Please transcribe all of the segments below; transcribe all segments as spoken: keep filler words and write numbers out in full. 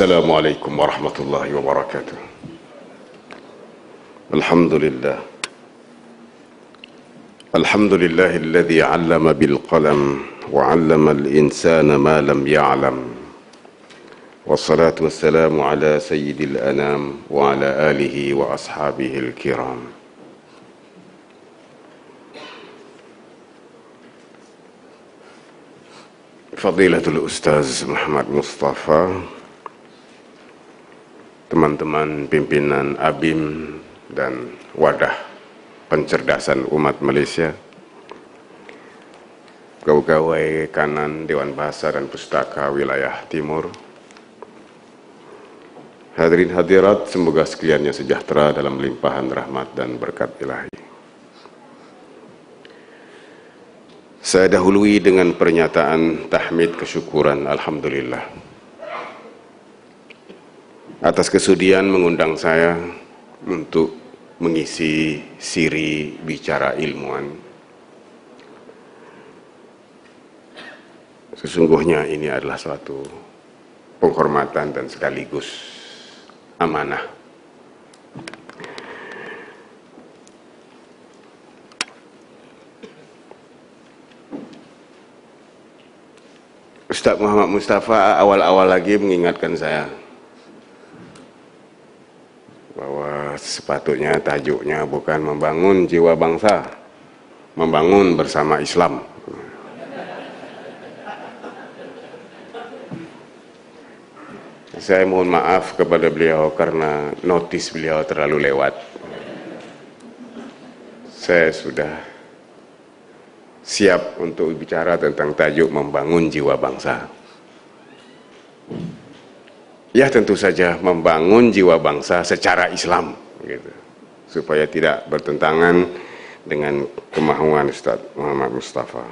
Assalamualaikum warahmatullahi wabarakatuh. Alhamdulillah. Alhamdulillahilladzi 'allama bil qalam wa 'allama al insana ma lam ya'lam. Wassalatu wassalamu ala sayyidil anam wa ala alihi wa ashabihil kiram. Fadilatul Ustaz Muhammad Mustafa, teman-teman pimpinan A B I M dan Wadah Pencerdasan Umat Malaysia, pegawai kanan Dewan Bahasa dan Pustaka Wilayah Timur, hadirin hadirat, semoga sekaliannya sejahtera dalam limpahan rahmat dan berkat ilahi. Saya dahului dengan pernyataan tahmid kesyukuran Alhamdulillah atas kesudian mengundang saya untuk mengisi siri bicara ilmuwan. Sesungguhnya ini adalah suatu penghormatan dan sekaligus amanah. Ustaz Muhammad Mustafa awal-awal lagi mengingatkan saya bahwa sepatutnya tajuknya bukan membangun jiwa bangsa, membangun bersama Islam. Saya mohon maaf kepada beliau karena notis beliau terlalu lewat. Saya sudah siap untuk bicara tentang tajuk membangun jiwa bangsa. Ya, tentu saja membangun jiwa bangsa secara Islam, gitu, supaya tidak bertentangan dengan kemahuan Ustaz Muhammad Mustafa.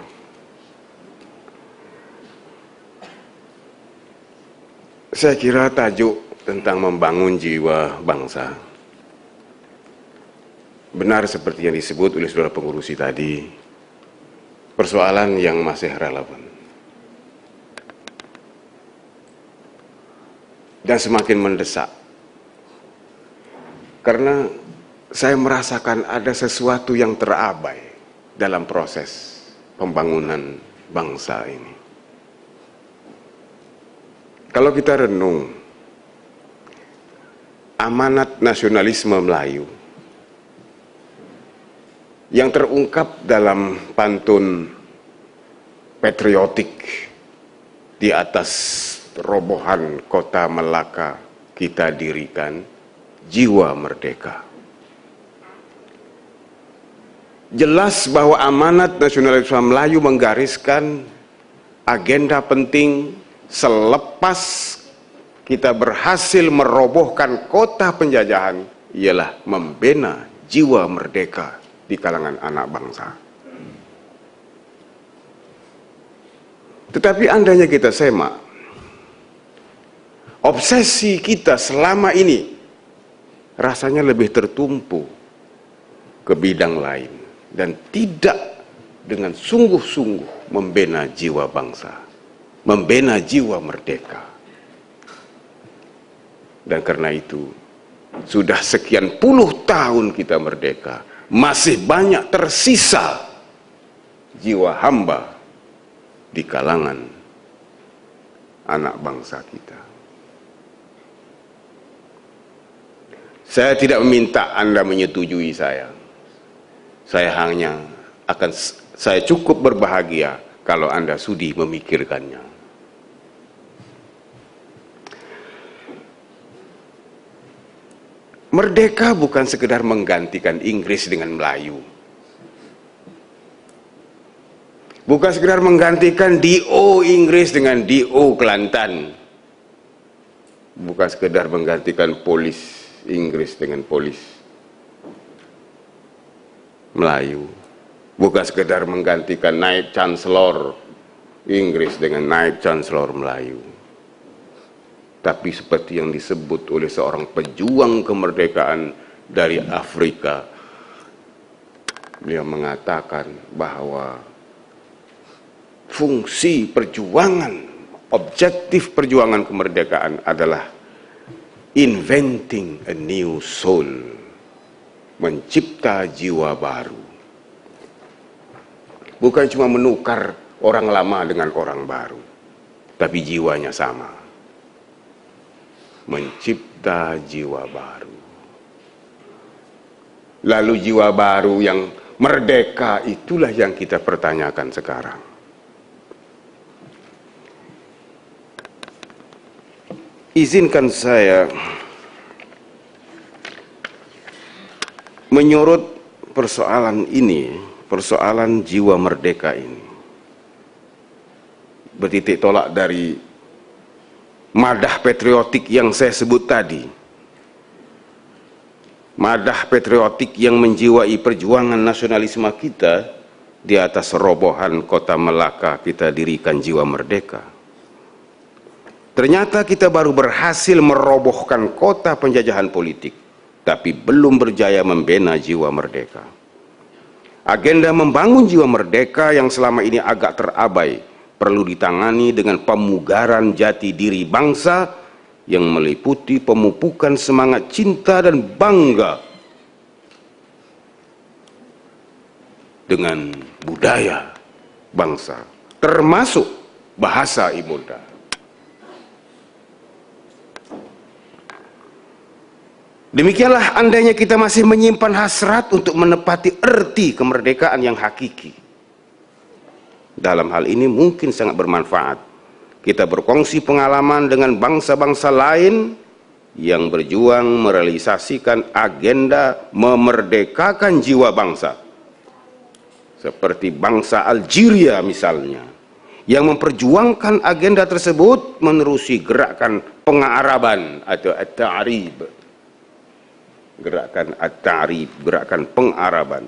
Saya kira tajuk tentang membangun jiwa bangsa benar seperti yang disebut oleh saudara pengurusi tadi, persoalan yang masih relevan dan semakin mendesak, karena saya merasakan ada sesuatu yang terabai dalam proses pembangunan bangsa ini. Kalau kita renung, amanat nasionalisme Melayu yang terungkap dalam pantun patriotik di atas robohan kota Melaka kita dirikan jiwa merdeka. Jelas bahwa amanat nasionalisme Melayu menggariskan agenda penting selepas kita berhasil merobohkan kota penjajahan ialah membina jiwa merdeka di kalangan anak bangsa. Tetapi andainya kita semak, obsesi kita selama ini rasanya lebih tertumpu ke bidang lain dan tidak dengan sungguh-sungguh membina jiwa bangsa, membina jiwa merdeka. Dan karena itu, sudah sekian puluh tahun kita merdeka, masih banyak tersisa jiwa hamba di kalangan anak bangsa kita. Saya tidak meminta Anda menyetujui saya. Saya hanya akan saya cukup berbahagia kalau Anda sudi memikirkannya. Merdeka bukan sekedar menggantikan Inggris dengan Melayu. Bukan sekedar menggantikan D O Inggris dengan D O Kelantan. Bukan sekedar menggantikan polis Inggris dengan polis Melayu. Bukan sekedar menggantikan naib chancellor Inggris dengan naib chancellor Melayu. Tapi seperti yang disebut oleh seorang pejuang kemerdekaan dari Afrika, beliau mengatakan bahwa fungsi perjuangan, objektif perjuangan kemerdekaan adalah inventing a new soul, mencipta jiwa baru. Bukan cuma menukar orang lama dengan orang baru, tapi jiwanya sama. Mencipta jiwa baru. Lalu jiwa baru yang merdeka itulah yang kita pertanyakan sekarang. Izinkan saya menyorot persoalan ini, persoalan jiwa merdeka ini. Bertitik tolak dari madah patriotik yang saya sebut tadi. Madah patriotik yang menjiwai perjuangan nasionalisme kita. Di atas robohan kota Melaka kita dirikan jiwa merdeka. Ternyata kita baru berhasil merobohkan kota penjajahan politik, tapi belum berjaya membina jiwa merdeka. Agenda membangun jiwa merdeka yang selama ini agak terabai perlu ditangani dengan pemugaran jati diri bangsa yang meliputi pemupukan semangat cinta dan bangga dengan budaya bangsa, termasuk bahasa ibunda. Demikianlah andainya kita masih menyimpan hasrat untuk menepati erti kemerdekaan yang hakiki. Dalam hal ini mungkin sangat bermanfaat kita berkongsi pengalaman dengan bangsa-bangsa lain yang berjuang merealisasikan agenda memerdekakan jiwa bangsa. Seperti bangsa Algeria misalnya, yang memperjuangkan agenda tersebut menerusi gerakan pengaraban atau at-ta'rib. Gerakan at-ta'rib, gerakan pengaraban.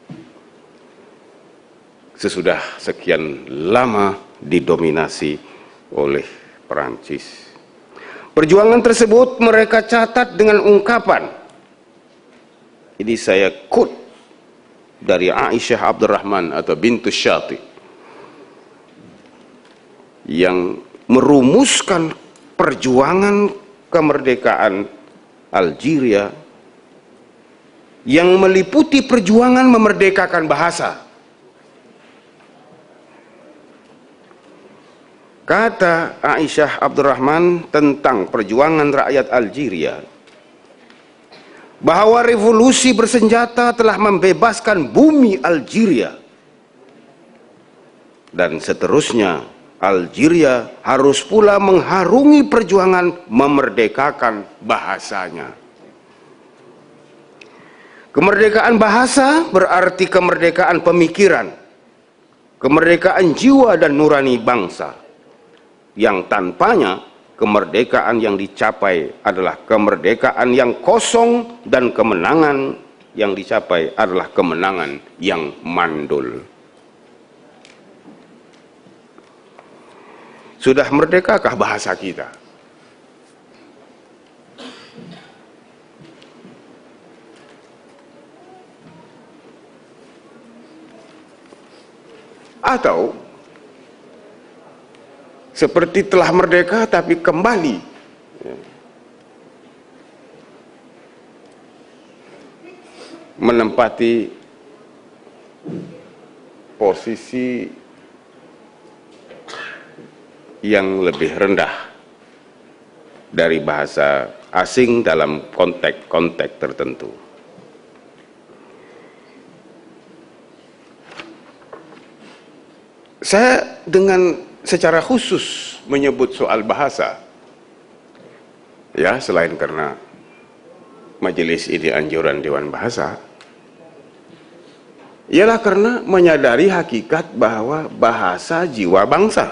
Sesudah sekian lama didominasi oleh Perancis. Perjuangan tersebut mereka catat dengan ungkapan, ini saya quote dari Aisyah Abdurrahman atau bintu Syati, yang merumuskan perjuangan kemerdekaan Algeria yang meliputi perjuangan memerdekakan bahasa. Kata Aisyah Abdurrahman tentang perjuangan rakyat Algeria, bahwa revolusi bersenjata telah membebaskan bumi Algeria, dan seterusnya Algeria harus pula mengharungi perjuangan memerdekakan bahasanya. Kemerdekaan bahasa berarti kemerdekaan pemikiran, kemerdekaan jiwa dan nurani bangsa, yang tanpanya kemerdekaan yang dicapai adalah kemerdekaan yang kosong dan kemenangan yang dicapai adalah kemenangan yang mandul. Sudah merdekakah bahasa kita? Atau seperti telah merdeka tapi kembali menempati posisi yang lebih rendah dari bahasa asing dalam konteks-konteks tertentu. Saya dengan secara khusus menyebut soal bahasa, ya, selain karena majelis ini anjuran Dewan Bahasa, ialah karena menyadari hakikat bahwa bahasa jiwa bangsa,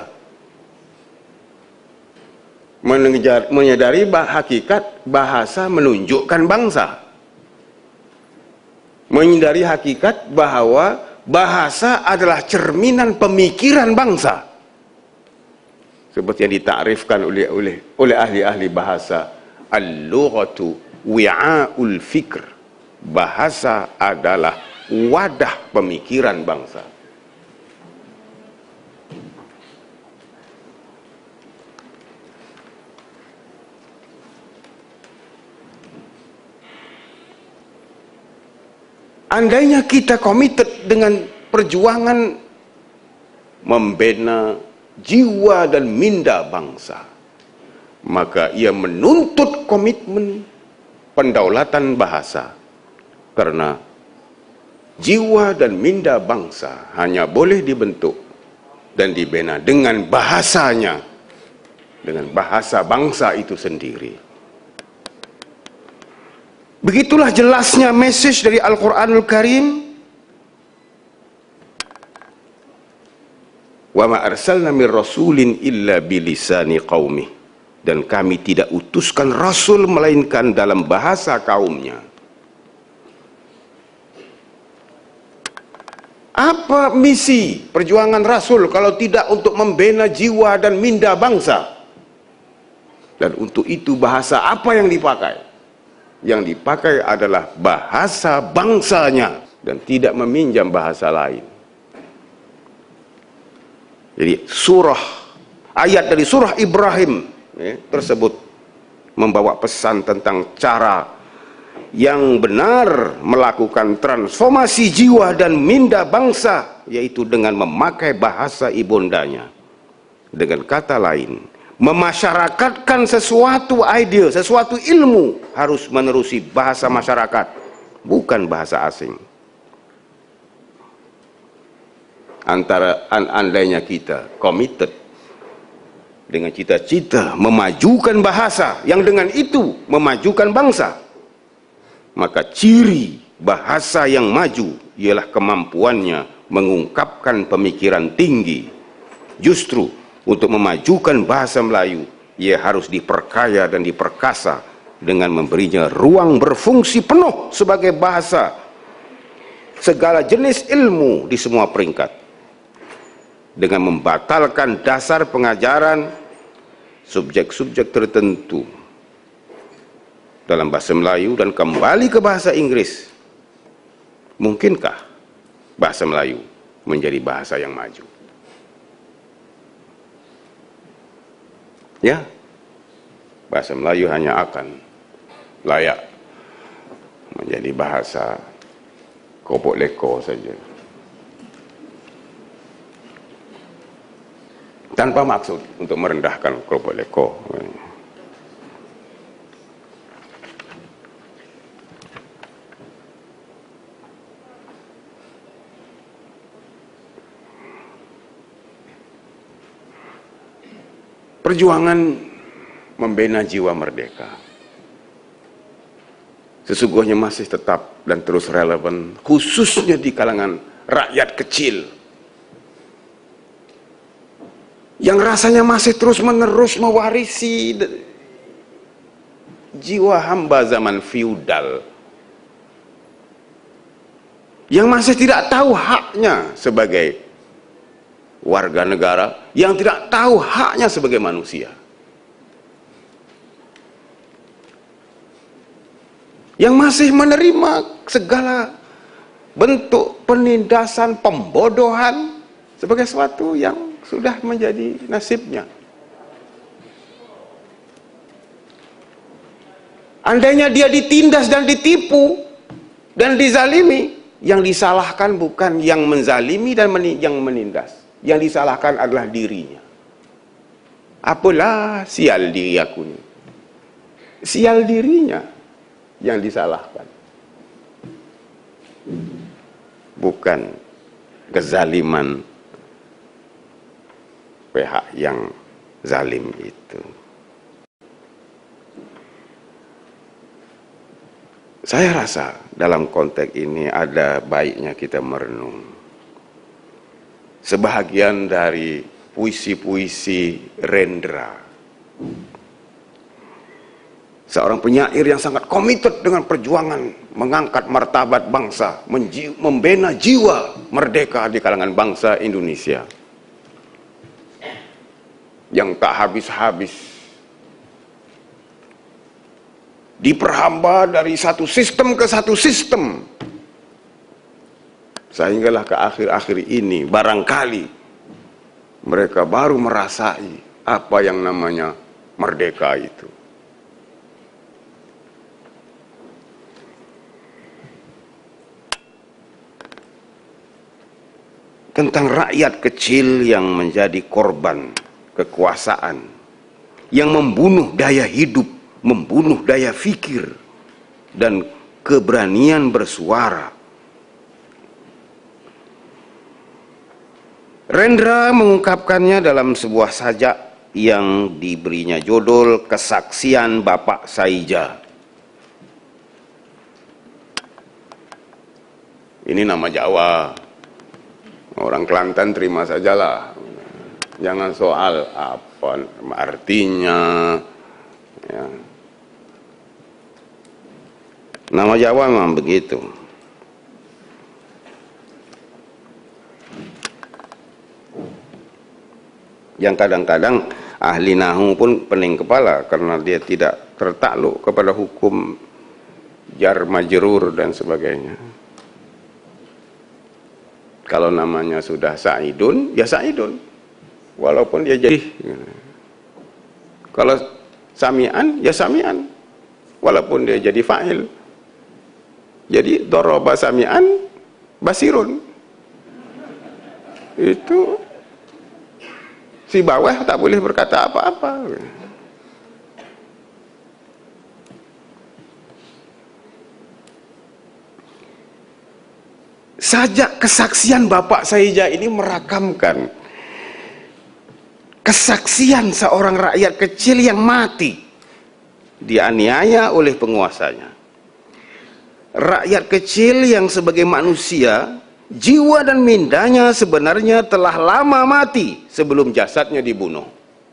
Mengejar, menyadari bah, hakikat bahasa menunjukkan bangsa, menyadari hakikat bahwa bahasa adalah cerminan pemikiran bangsa, seperti yang ditakrifkan oleh oleh oleh ahli-ahli bahasa, al-lughatu wi'a'ul fikr, bahasa adalah wadah pemikiran bangsa. Andainya kita komited dengan perjuangan membina jiwa dan minda bangsa, maka ia menuntut komitmen pendaulatan bahasa. Karena jiwa dan minda bangsa hanya boleh dibentuk dan dibina dengan bahasanya, dengan bahasa bangsa itu sendiri. Begitulah jelasnya message dari Al-Quranul Karim. Wa ma arsalna mir rasulin illa bilisani qaumih. Dan kami tidak utuskan rasul melainkan dalam bahasa kaumnya. Apa misi perjuangan rasul kalau tidak untuk membina jiwa dan minda bangsa? Dan untuk itu bahasa apa yang dipakai? Yang dipakai adalah bahasa bangsanya dan tidak meminjam bahasa lain. Jadi surah, ayat dari surah Ibrahim ya, tersebut membawa pesan tentang cara yang benar melakukan transformasi jiwa dan minda bangsa, yaitu dengan memakai bahasa ibundanya. Dengan kata lain, memasyarakatkan sesuatu ide, sesuatu ilmu harus menerusi bahasa masyarakat, bukan bahasa asing. Antara an andainya kita committed dengan cita-cita memajukan bahasa, yang dengan itu memajukan bangsa, maka ciri bahasa yang maju ialah kemampuannya mengungkapkan pemikiran tinggi. Justru untuk memajukan bahasa Melayu, ia harus diperkaya dan diperkasa dengan memberinya ruang berfungsi penuh sebagai bahasa segala jenis ilmu di semua peringkat, dengan membatalkan dasar pengajaran subjek-subjek tertentu dalam bahasa Melayu dan kembali ke bahasa Inggris. Mungkinkah bahasa Melayu menjadi bahasa yang maju? Ya, bahasa Melayu hanya akan layak menjadi bahasa kopok leko saja, tanpa maksud untuk merendahkan kopok leko. Perjuangan membina jiwa merdeka sesungguhnya masih tetap dan terus relevan, khususnya di kalangan rakyat kecil yang rasanya masih terus-menerus mewarisi jiwa hamba zaman feudal, yang masih tidak tahu haknya sebagai warga negara, yang tidak tahu haknya sebagai manusia, yang masih menerima segala bentuk penindasan, pembodohan sebagai sesuatu yang sudah menjadi nasibnya. Andainya dia ditindas dan ditipu dan dizalimi, yang disalahkan bukan yang menzalimi dan yang menindas, yang disalahkan adalah dirinya. Apalah sial diri aku ini, sial dirinya yang disalahkan, bukan kezaliman pihak yang zalim itu. Saya rasa dalam konteks ini ada baiknya kita merenung. Sebahagian dari puisi-puisi Rendra, seorang penyair yang sangat komited dengan perjuangan mengangkat martabat bangsa, membina jiwa merdeka di kalangan bangsa Indonesia, yang tak habis-habis diperhamba dari satu sistem ke satu sistem, sehinggalah ke akhir-akhir ini barangkali mereka baru merasai apa yang namanya merdeka itu. tentang rakyat kecil yang menjadi korban kekuasaan, yang membunuh daya hidup, membunuh daya fikir, dan keberanian bersuara. Rendra mengungkapkannya dalam sebuah sajak yang diberinya judul Kesaksian Bapak Saija. Ini nama Jawa, orang Kelantan terima sajalah, jangan soal apa artinya ya. Nama Jawa memang begitu. Yang kadang-kadang ahli nahu pun pening kepala karena dia tidak tertakluk kepada hukum jar majrur dan sebagainya. Kalau namanya sudah Sa'idun, ya Sa'idun, walaupun dia jadi. Kalau Sami'an, ya Sami'an, walaupun dia jadi fa'il. Jadi doroba Sami'an, basirun. Itu si bawah tak boleh berkata apa-apa. Sajak kesaksian Bapak Saija ini merakamkan kesaksian seorang rakyat kecil yang mati dianiaya oleh penguasanya. Rakyat kecil yang sebagai manusia, jiwa dan mindanya sebenarnya telah lama mati sebelum jasadnya dibunuh.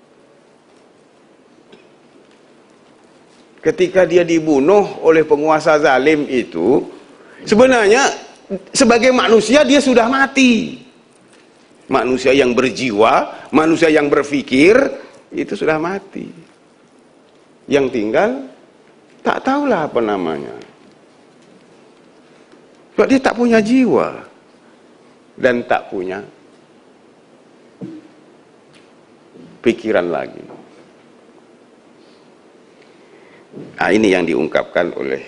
Ketika dia dibunuh oleh penguasa zalim itu, sebenarnya sebagai manusia dia sudah mati. Manusia yang berjiwa, manusia yang berpikir, itu sudah mati. Yang tinggal tak tahulah apa namanya. Sebab dia tak punya jiwa dan tak punya pikiran lagi. Nah, ini yang diungkapkan oleh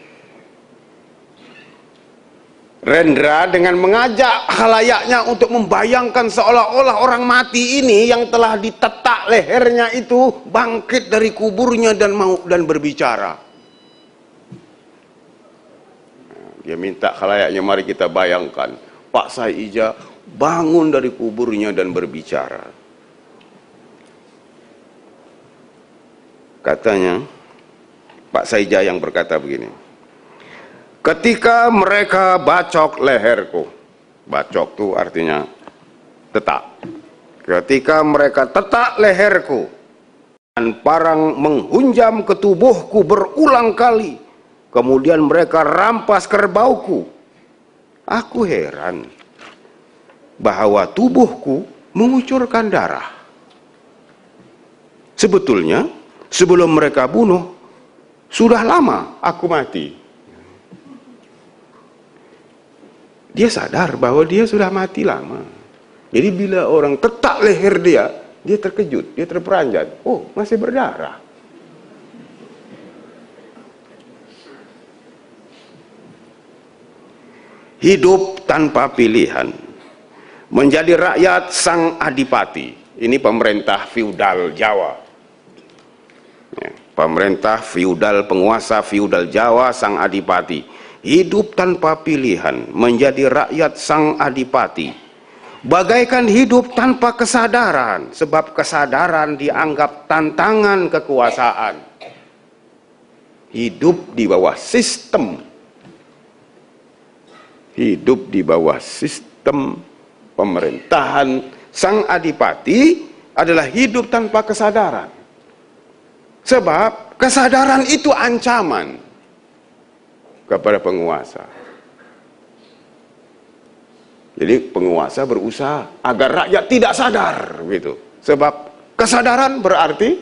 Rendra dengan mengajak khalayaknya untuk membayangkan seolah-olah orang mati ini yang telah ditetak lehernya itu bangkit dari kuburnya dan mau dan berbicara. Dia minta khalayaknya, mari kita bayangkan Pak Saija bangun dari kuburnya dan berbicara. Katanya Pak Saija yang berkata begini, ketika mereka bacok leherku, bacok itu artinya tetak. Ketika mereka tetak leherku dan parang menghunjam ke tubuhku berulang kali, kemudian mereka rampas kerbauku, aku heran bahwa tubuhku mengucurkan darah. Sebetulnya sebelum mereka bunuh, sudah lama aku mati. Dia sadar bahwa dia sudah mati lama. Jadi bila orang tetak leher dia, dia terkejut, dia terperanjat. Oh, masih berdarah. Hidup tanpa pilihan. Menjadi rakyat sang adipati. Ini pemerintah feudal Jawa. Ya, pemerintah feudal, penguasa feudal Jawa, sang adipati. Hidup tanpa pilihan, menjadi rakyat sang adipati, bagaikan hidup tanpa kesadaran, sebab kesadaran dianggap tantangan kekuasaan. Hidup di bawah sistem, hidup di bawah sistem pemerintahan sang adipati adalah hidup tanpa kesadaran, sebab kesadaran itu ancaman kepada penguasa. Jadi penguasa berusaha agar rakyat tidak sadar, gitu. Sebab kesadaran berarti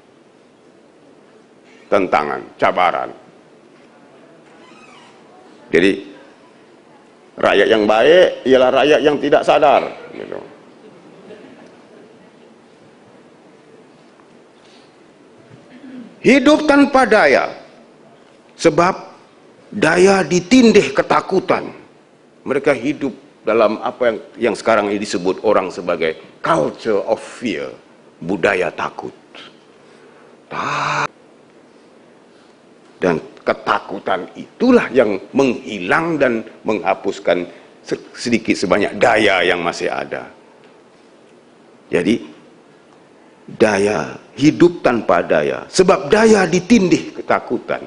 tantangan, cabaran. Jadi rakyat yang baik ialah rakyat yang tidak sadar, gitu. Hidup tanpa daya, sebab daya ditindih ketakutan. Mereka hidup dalam apa yang yang sekarang ini disebut orang sebagai culture of fear, budaya takut. Dan ketakutan itulah yang menghilang dan menghapuskan sedikit sebanyak daya yang masih ada. Jadi daya, hidup tanpa daya, sebab daya ditindih ketakutan.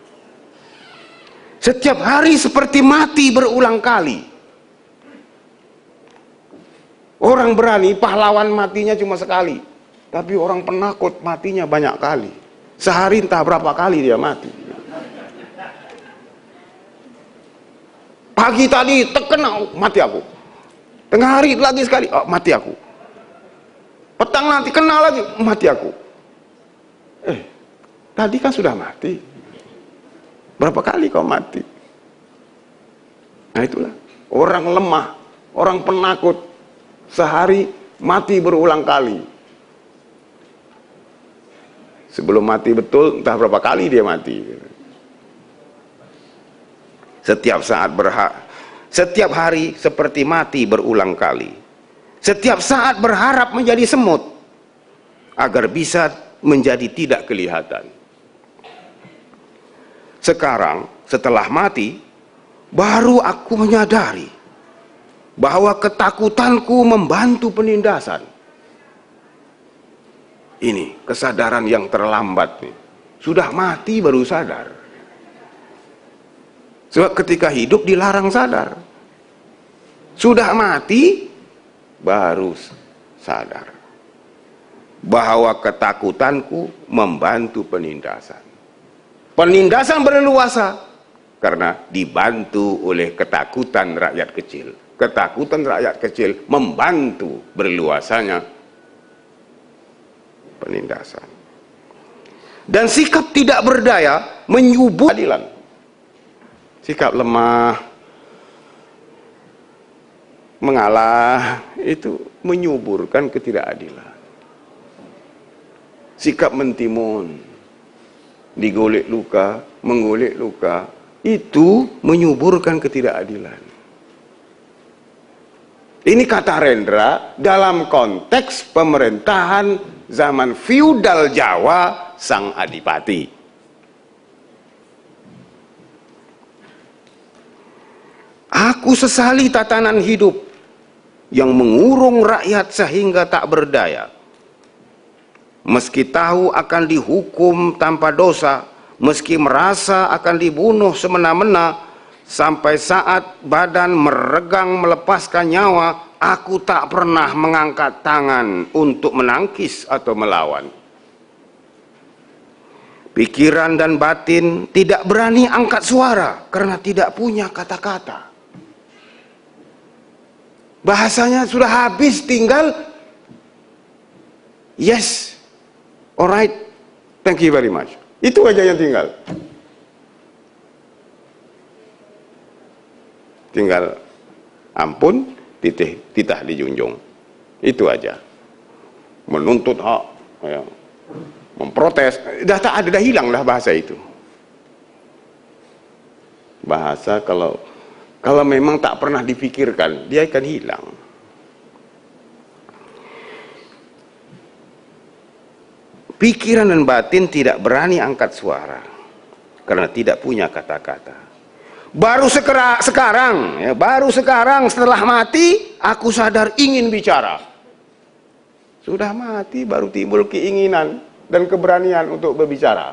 Setiap hari seperti mati berulang kali. Orang berani, pahlawan matinya cuma sekali, tapi orang penakut matinya banyak kali. Sehari entah berapa kali dia mati. Pagi tadi terkena, mati aku. Tengah hari lagi sekali, oh, mati aku. Petang nanti kena lagi, mati aku. Eh, tadi kan sudah mati. Berapa kali kau mati? Nah itulah, orang lemah, orang penakut, sehari mati berulang kali. Sebelum mati betul, entah berapa kali dia mati. Setiap saat berhak, setiap hari seperti mati berulang kali. Setiap saat berharap menjadi semut, agar bisa menjadi tidak kelihatan. Sekarang, setelah mati, baru aku menyadari bahwa ketakutanku membantu penindasan. Ini kesadaran yang terlambat nih. Sudah mati baru sadar. Sebab ketika hidup dilarang sadar. Sudah mati baru sadar bahwa ketakutanku membantu penindasan. Penindasan berleluasa karena dibantu oleh ketakutan rakyat kecil. Ketakutan rakyat kecil membantu berleluasanya penindasan. Dan sikap tidak berdaya menyubur keadilan. Sikap lemah, mengalah, itu menyuburkan ketidakadilan. Sikap mentimun, digolek luka, menggolek luka, itu menyuburkan ketidakadilan. Ini kata Rendra dalam konteks pemerintahan zaman feudal Jawa sang adipati. Aku sesali tatanan hidup yang mengurung rakyat sehingga tak berdaya. Meski tahu akan dihukum tanpa dosa, meski merasa akan dibunuh semena-mena, sampai saat badan meregang melepaskan nyawa, aku tak pernah mengangkat tangan untuk menangkis atau melawan. Pikiran dan batin tidak berani angkat suara karena tidak punya kata-kata. Bahasanya sudah habis, tinggal yes, alright, thank you very much. Itu aja yang tinggal. Tinggal ampun, titih, titah dijunjung. Itu aja. Menuntut hak, ya, memprotes, dah tak ada, dah hilang dah bahasa itu. Bahasa kalau kalau memang tak pernah dipikirkan, dia akan hilang. Pikiran dan batin tidak berani angkat suara karena tidak punya kata-kata. Baru sekera, sekarang, ya, baru sekarang setelah mati, aku sadar ingin bicara. Sudah mati baru timbul keinginan dan keberanian untuk berbicara,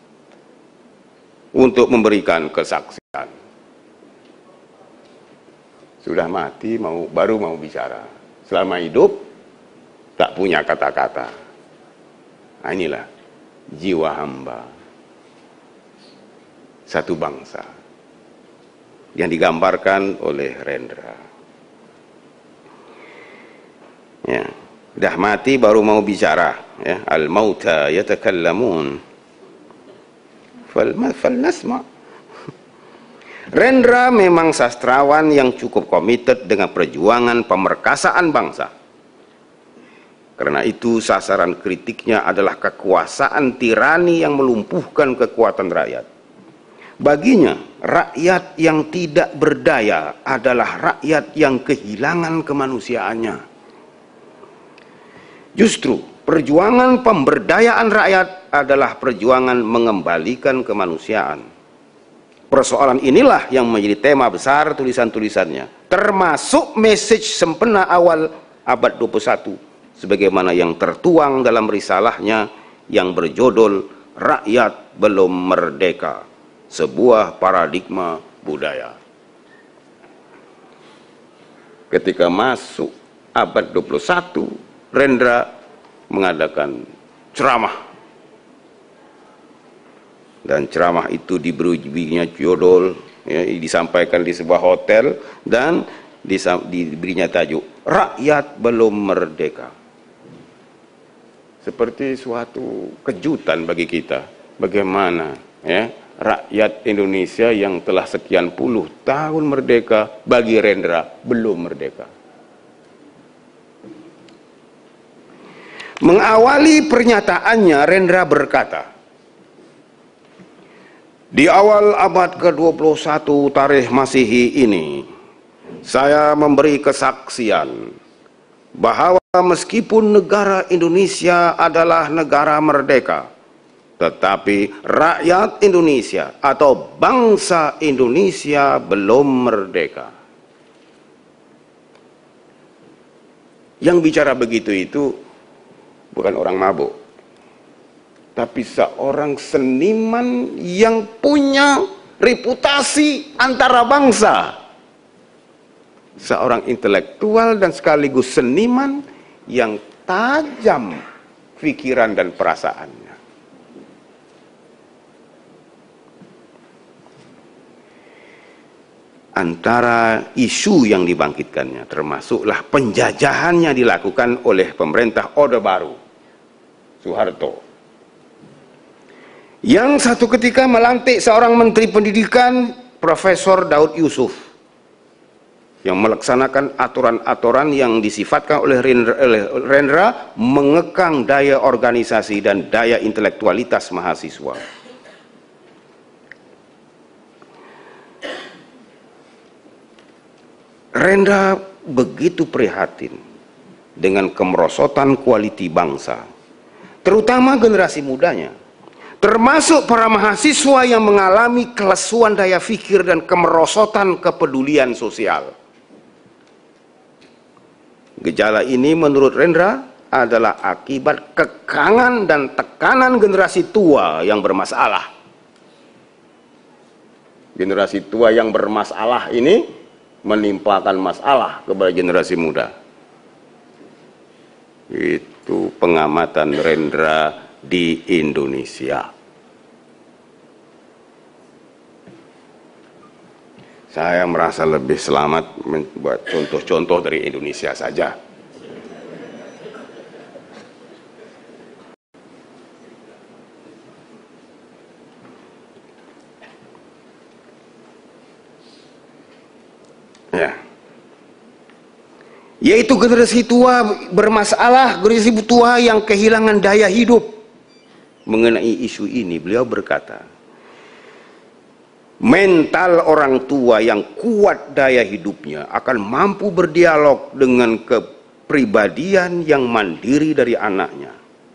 untuk memberikan kesaksian. Sudah mati mau baru mau bicara. Selama hidup tak punya kata-kata. Nah, inilah jiwa hamba satu bangsa yang digambarkan oleh Rendra. Ya, dah mati baru mau bicara, ya. Al mauta yatakallamun fal fal nasma. Rendra memang sastrawan yang cukup komited dengan perjuangan pemerkasaan bangsa. Karena itu sasaran kritiknya adalah kekuasaan tirani yang melumpuhkan kekuatan rakyat. Baginya, rakyat yang tidak berdaya adalah rakyat yang kehilangan kemanusiaannya. Justru, perjuangan pemberdayaan rakyat adalah perjuangan mengembalikan kemanusiaan. Persoalan inilah yang menjadi tema besar tulisan-tulisannya, termasuk message sempena awal abad dua puluh satu, sebagaimana yang tertuang dalam risalahnya yang berjudul Rakyat Belum Merdeka, sebuah paradigma budaya. Ketika masuk abad dua puluh satu, Rendra mengadakan ceramah. Dan ceramah itu diberinya judul, ya, disampaikan di sebuah hotel, dan diberinya tajuk Rakyat Belum Merdeka. Seperti suatu kejutan bagi kita, bagaimana ya rakyat Indonesia yang telah sekian puluh tahun merdeka, bagi Rendra belum merdeka. Mengawali pernyataannya, Rendra berkata, di awal abad ke dua puluh satu tarikh Masehi ini, saya memberi kesaksian bahwa meskipun negara Indonesia adalah negara merdeka, tetapi rakyat Indonesia atau bangsa Indonesia belum merdeka. Yang bicara begitu itu bukan orang mabuk, tapi seorang seniman yang punya reputasi antara bangsa. Seorang intelektual dan sekaligus seniman yang tajam pikiran dan perasaannya. Antara isu yang dibangkitkannya termasuklah penjajahan yang dilakukan oleh pemerintah Orde Baru, Soeharto, yang satu ketika melantik seorang menteri pendidikan, Profesor Daud Yusuf, yang melaksanakan aturan-aturan yang disifatkan oleh Rendra, oleh Rendra mengekang daya organisasi dan daya intelektualitas mahasiswa. Rendra begitu prihatin dengan kemerosotan kualiti bangsa, terutama generasi mudanya, termasuk para mahasiswa yang mengalami kelesuan daya pikir dan kemerosotan kepedulian sosial. Gejala ini menurut Rendra adalah akibat kekangan dan tekanan generasi tua yang bermasalah. Generasi tua yang bermasalah ini menimpakan masalah kepada generasi muda. Itu pengamatan Rendra di Indonesia. Saya merasa lebih selamat membuat contoh-contoh dari Indonesia saja. Ya. Yaitu generasi tua bermasalah, generasi tua yang kehilangan daya hidup. Mengenai isu ini, beliau berkata, mental orang tua yang kuat daya hidupnya akan mampu berdialog dengan kepribadian yang mandiri dari anaknya.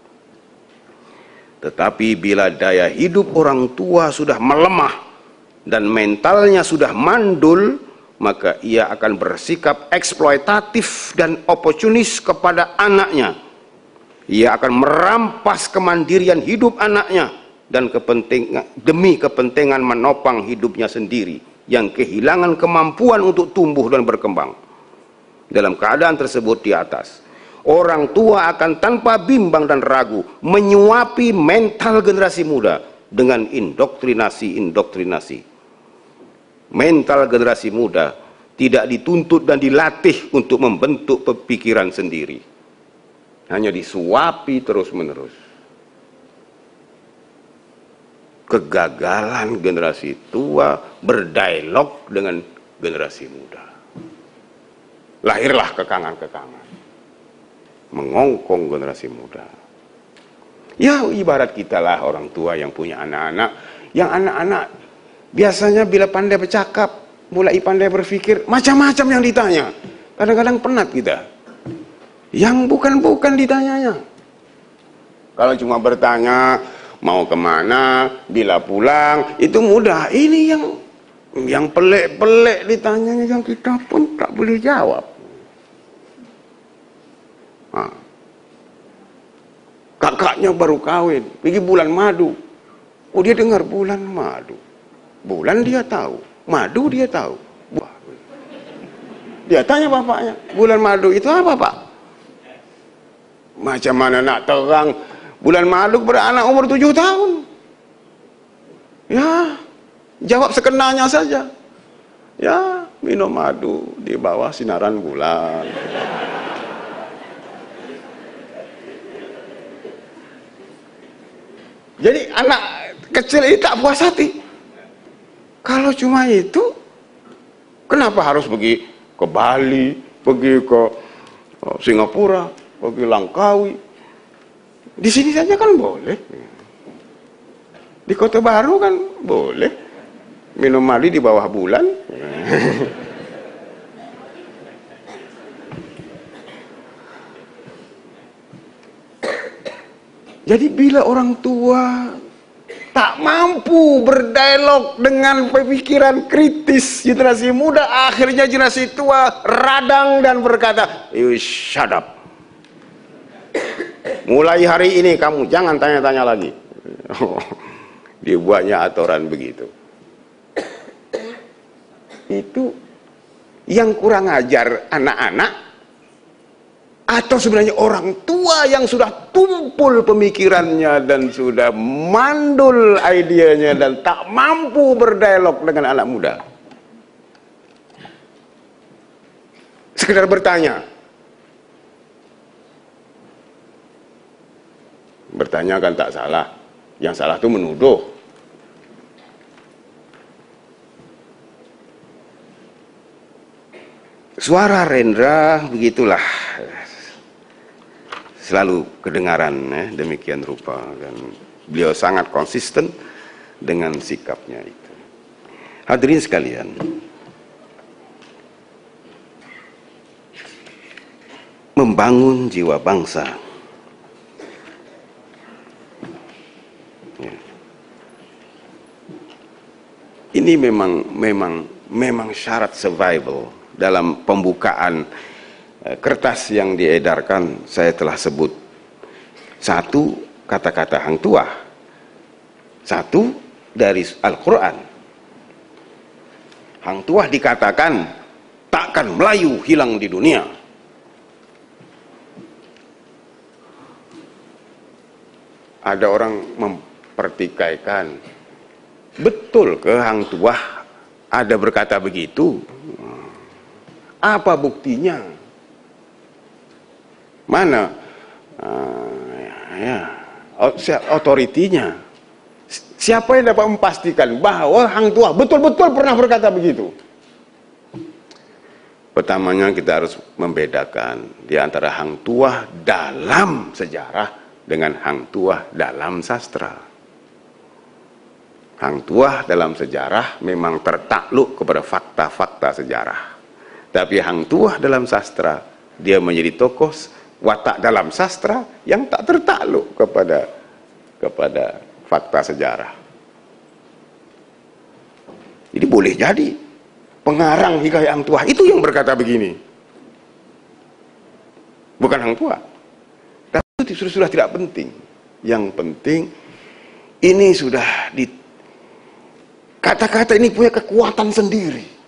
Tetapi bila daya hidup orang tua sudah melemah dan mentalnya sudah mandul, maka ia akan bersikap eksploitatif dan oportunis kepada anaknya. Ia akan merampas kemandirian hidup anaknya dan kepentingan, demi kepentingan menopang hidupnya sendiri yang kehilangan kemampuan untuk tumbuh dan berkembang. Dalam keadaan tersebut di atas, orang tua akan tanpa bimbang dan ragu menyuapi mental generasi muda dengan indoktrinasi-indoktrinasi. Mental generasi muda tidak dituntut dan dilatih untuk membentuk pemikiran sendiri, hanya disuapi terus-menerus. Kegagalan generasi tua berdialog dengan generasi muda. Lahirlah kekangan-kekangan, mengongkong generasi muda. Ya, ibarat kita lah orang tua yang punya anak-anak, yang anak-anak Biasanya bila pandai bercakap, mulai pandai berpikir, macam-macam yang ditanya. Kadang-kadang penat kita. Yang bukan-bukan ditanyanya. Kalau cuma bertanya, mau kemana, bila pulang, itu mudah. Ini yang yang pelik-pelik ditanyanya, yang kita pun tak boleh jawab. Nah. Kakaknya baru kawin, pergi bulan madu. Oh, dia dengar bulan madu. Bulan dia tahu, madu dia tahu. Dia tanya bapaknya, bulan madu itu apa, Pak? Macam mana nak terang bulan madu kepada anak umur tujuh tahun? Ya, jawab sekenanya saja. Ya, minum madu di bawah sinaran bulan. Jadi anak kecil ini tak puas hati. Kalau cuma itu, kenapa harus pergi ke Bali, pergi ke Singapura, pergi Langkawi? Di sini saja kan boleh. Di Kota Baru kan boleh. Minum madu di bawah bulan. Jadi bila orang tua tak mampu berdialog dengan pemikiran kritis generasi muda, akhirnya generasi tua radang dan berkata, "You shut up. Mulai hari ini kamu jangan tanya-tanya lagi." Dibuatnya aturan begitu. Itu yang kurang ajar anak-anak, atau sebenarnya orang tua yang sudah tumpul pemikirannya dan sudah mandul idenya dan tak mampu berdialog dengan anak muda. Sekedar bertanya. Bertanya kan tak salah. Yang salah itu menuduh. Suara Rendra begitulah. Selalu kedengaran ya, demikian rupa, dan beliau sangat konsisten dengan sikapnya itu. Hadirin sekalian, membangun jiwa bangsa ya. Ini memang memang memang syarat survival. Dalam pembukaan kertas yang diedarkan saya telah sebut satu kata-kata Hang Tuah, satu dari Al-Quran. Hang Tuah dikatakan takkan Melayu hilang di dunia. Ada orang mempertikaikan, betul ke Hang Tuah ada berkata begitu? Apa buktinya? Mana uh, ya, otoritinya? Siapa yang dapat memastikan bahwa Hang Tuah betul-betul pernah berkata begitu? Pertamanya kita harus membedakan di antara Hang Tuah dalam sejarah dengan Hang Tuah dalam sastra. Hang Tuah dalam sejarah memang tertakluk kepada fakta-fakta sejarah. Tapi Hang Tuah dalam sastra, dia menjadi tokoh watak dalam sastra yang tak tertakluk kepada kepada fakta sejarah. Jadi boleh jadi pengarang hikayat Hang Tuah itu yang berkata begini, bukan Hang Tuah. Tapi itu sudah, sudah tidak penting. Yang penting ini sudah di kata-kata ini punya kekuatan sendiri.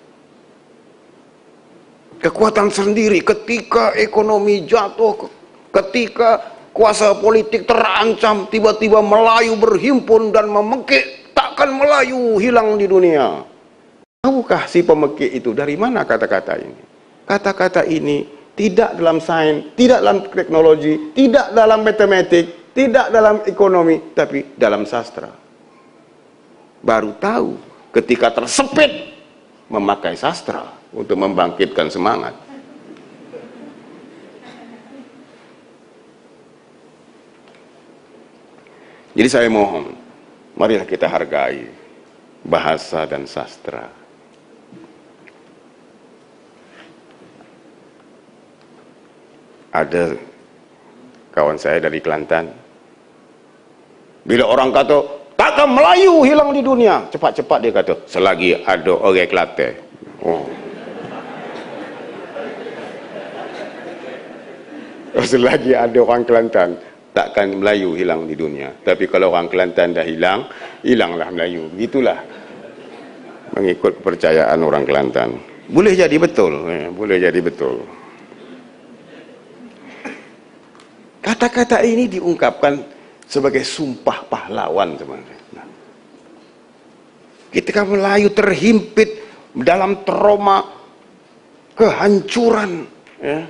Kekuatan sendiri ketika ekonomi jatuh, ketika kuasa politik terancam, tiba-tiba Melayu berhimpun dan memekik, takkan Melayu hilang di dunia. Tahukah si pemekik itu dari mana kata-kata ini? Kata-kata ini tidak dalam sains, tidak dalam teknologi, tidak dalam matematik, tidak dalam ekonomi, tapi dalam sastra. Baru tahu ketika tersepit memakai sastra untuk membangkitkan semangat. Jadi saya mohon, marilah kita hargai bahasa dan sastra. Ada kawan saya dari Kelantan, bila orang kata takkan Melayu hilang di dunia, cepat-cepat dia kata selagi ada orang Kelantan. Oh. Selagi ada orang Kelantan, takkan Melayu hilang di dunia. Tapi kalau orang Kelantan dah hilang, hilanglah Melayu. Begitulah mengikut kepercayaan orang Kelantan. Boleh jadi betul, eh, boleh jadi betul. Kata-kata ini diungkapkan sebagai sumpah pahlawan, teman-teman. Nah, ketika Melayu terhimpit dalam trauma kehancuran, ya,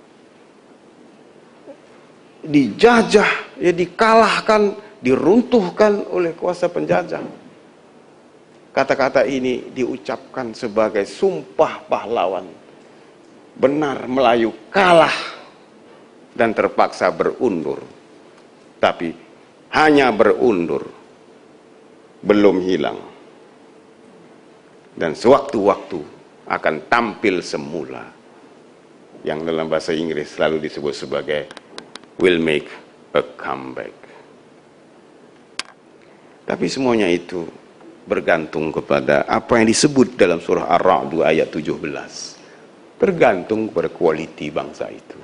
dijajah, ya, dikalahkan, diruntuhkan oleh kuasa penjajah. Kata-kata ini diucapkan sebagai sumpah pahlawan. Benar, Melayu kalah dan terpaksa berundur. Tapi hanya berundur, belum hilang. Dan sewaktu-waktu akan tampil semula, yang dalam bahasa Inggris selalu disebut sebagai will make a comeback. Tapi semuanya itu bergantung kepada apa yang disebut dalam surah Ar-Ra'd ayat tujuh belas. Tergantung pada kualiti bangsa itu.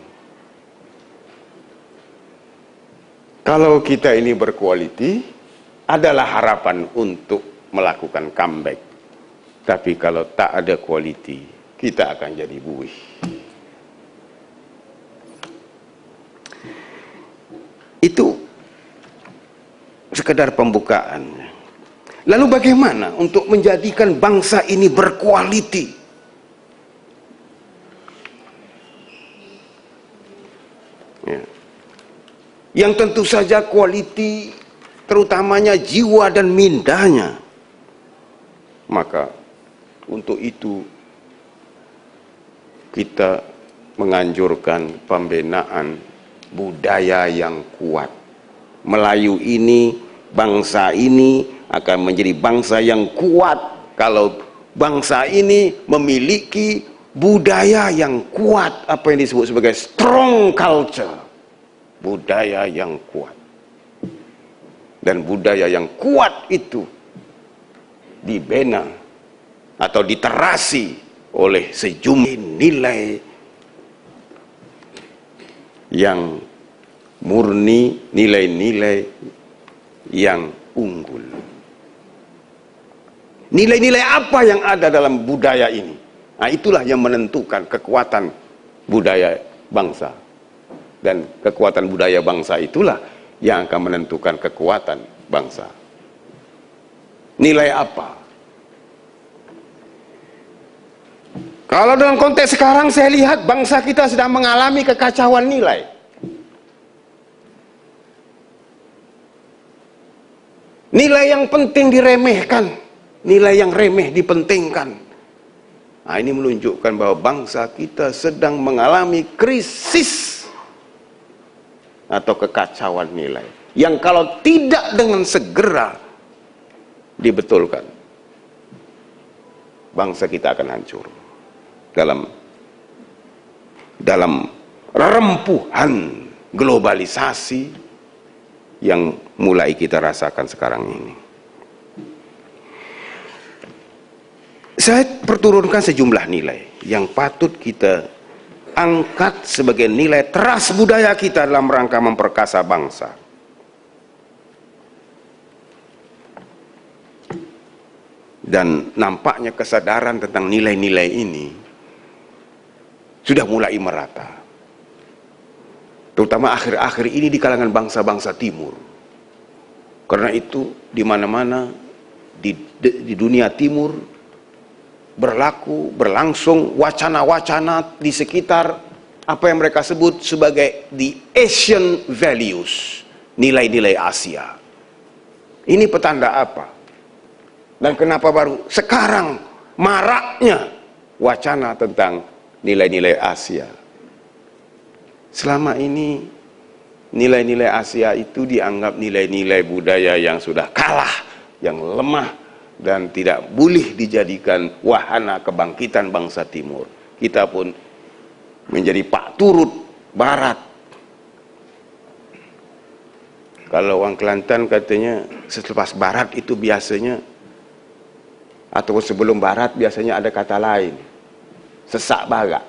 Kalau kita ini berkualiti, adalah harapan untuk melakukan comeback. Tapi kalau tak ada kualiti, kita akan jadi buih. Itu sekedar pembukaan. Lalu bagaimana untuk menjadikan bangsa ini berkualiti? Ya. Yang tentu saja kualiti, terutamanya jiwa dan mindanya. Maka untuk itu kita menganjurkan pembinaan budaya yang kuat. Melayu ini, bangsa ini akan menjadi bangsa yang kuat kalau bangsa ini memiliki budaya yang kuat, apa yang disebut sebagai strong culture, budaya yang kuat. Dan budaya yang kuat itu dibina atau diterasi oleh sejumlah nilai yang murni, nilai-nilai yang unggul. Nilai-nilai apa yang ada dalam budaya ini? Nah, itulah yang menentukan kekuatan budaya bangsa. Dan kekuatan budaya bangsa itulah yang akan menentukan kekuatan bangsa. Nilai apa? Kalau dalam konteks sekarang saya lihat bangsa kita sedang mengalami kekacauan nilai. Nilai yang penting diremehkan, nilai yang remeh dipentingkan. Nah, ini menunjukkan bahwa bangsa kita sedang mengalami krisis atau kekacauan nilai, yang kalau tidak dengan segera dibetulkan, bangsa kita akan hancur dalam dalam rempuhan globalisasi yang mulai kita rasakan sekarang ini. Saya perturunkan sejumlah nilai yang patut kita angkat sebagai nilai teras budaya kita dalam rangka memperkasa bangsa. Dan nampaknya kesadaran tentang nilai-nilai ini sudah mulai merata, terutama akhir-akhir ini di kalangan bangsa-bangsa timur. Karena itu di mana-mana di, di dunia timur berlaku, berlangsung wacana-wacana di sekitar apa yang mereka sebut sebagai the Asian values, nilai-nilai Asia. Ini petanda apa? Dan kenapa baru sekarang maraknya wacana tentang nilai-nilai Asia? Selama ini nilai-nilai Asia itu dianggap nilai-nilai budaya yang sudah kalah, yang lemah, dan tidak boleh dijadikan wahana kebangkitan bangsa Timur. Kita pun menjadi pak turut Barat. Kalau orang Kelantan katanya selepas Barat itu biasanya, atau sebelum Barat biasanya ada kata lain, sesak barak.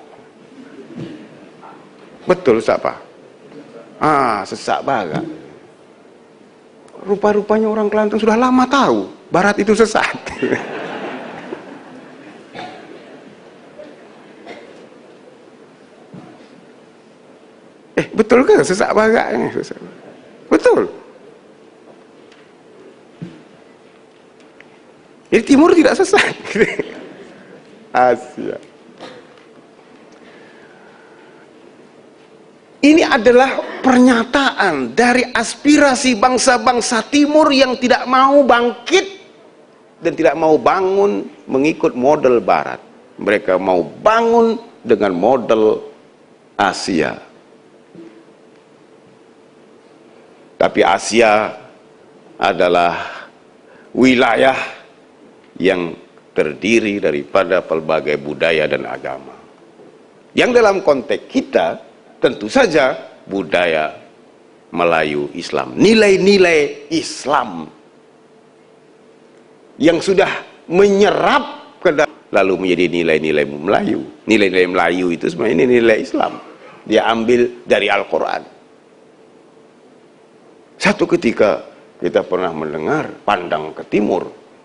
Betul siapa? Ah, sesak barak. Rupa-rupanya orang Kelantan sudah lama tahu Barat itu sesat. eh, betul ke sesak baraknya? Betul. Jadi Timur tidak sesat. Asia. Ini adalah pernyataan dari aspirasi bangsa-bangsa Timur yang tidak mau bangkit dan tidak mau bangun mengikut model Barat. Mereka mau bangun dengan model Asia. Tapi Asia adalah wilayah yang terdiri daripada pelbagai budaya dan agama. Yang dalam konteks kita tentu saja budaya Melayu Islam, nilai-nilai Islam yang sudah menyerap ke dalam, lalu menjadi nilai-nilai Melayu. Nilai-nilai Melayu itu sebenarnya nilai Islam, dia ambil dari Al-Quran. Satu ketika kita pernah mendengar Pandang ke Timur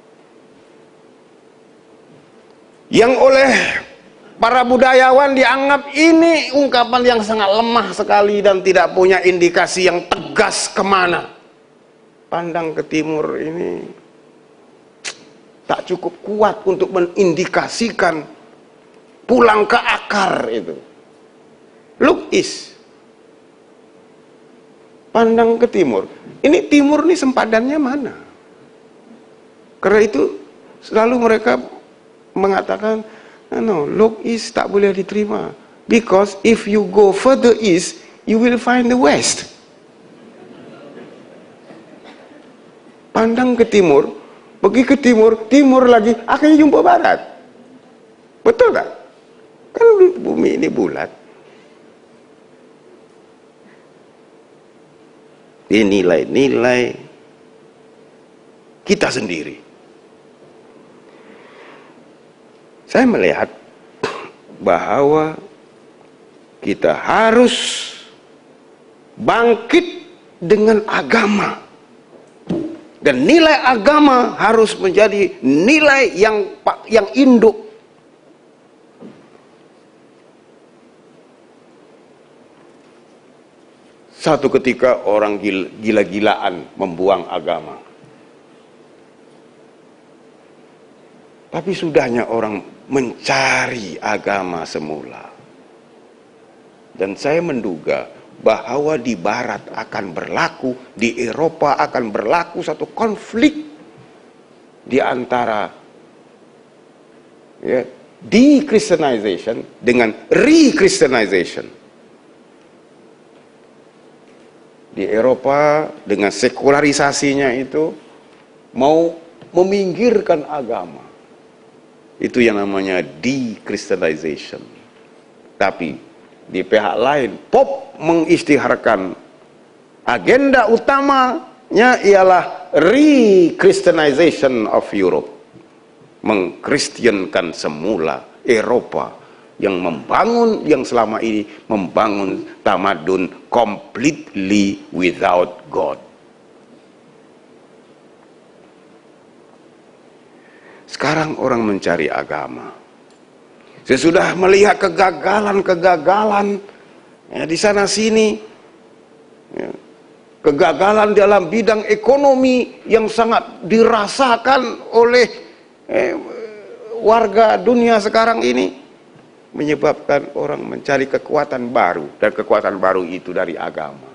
yang oleh para budayawan dianggap ini ungkapan yang sangat lemah sekali dan tidak punya indikasi yang tegas kemana. Pandang ke Timur ini tak cukup kuat untuk mengindikasikan pulang ke akar itu. Look east, pandang ke timur. Ini timur nih sempadannya mana? Karena itu selalu mereka mengatakan, no, look east tak boleh diterima. Because if you go further east, you will find the west. Pandang ke timur, pergi ke timur, timur lagi, akhirnya jumpa barat. Betul tak? Kan bumi ini bulat. Ini nilai-nilai kita sendiri. Saya melihat bahwa kita harus bangkit dengan agama. Dan nilai agama harus menjadi nilai yang yang induk. Satu ketika orang gila-gilaan membuang agama. Tapi sudahnya orang mencari agama semula. Dan saya menduga bahwa di Barat akan berlaku, di Eropa akan berlaku satu konflik di antara ya, de-Christianization dengan re-Christianization. Di Eropa dengan sekularisasinya itu mau meminggirkan agama. Itu yang namanya de-Christianization. Tapi di pihak lain, Pop mengisytiharkan agenda utamanya ialah re-Christianization of Europe. Mengkristiankan semula Eropa yang membangun, yang selama ini membangun tamadun completely without God. Sekarang orang mencari agama. Sesudah melihat kegagalan-kegagalan ya, di sana sini, ya, kegagalan dalam bidang ekonomi yang sangat dirasakan oleh eh, warga dunia sekarang ini, menyebabkan orang mencari kekuatan baru, dan kekuatan baru itu dari agama.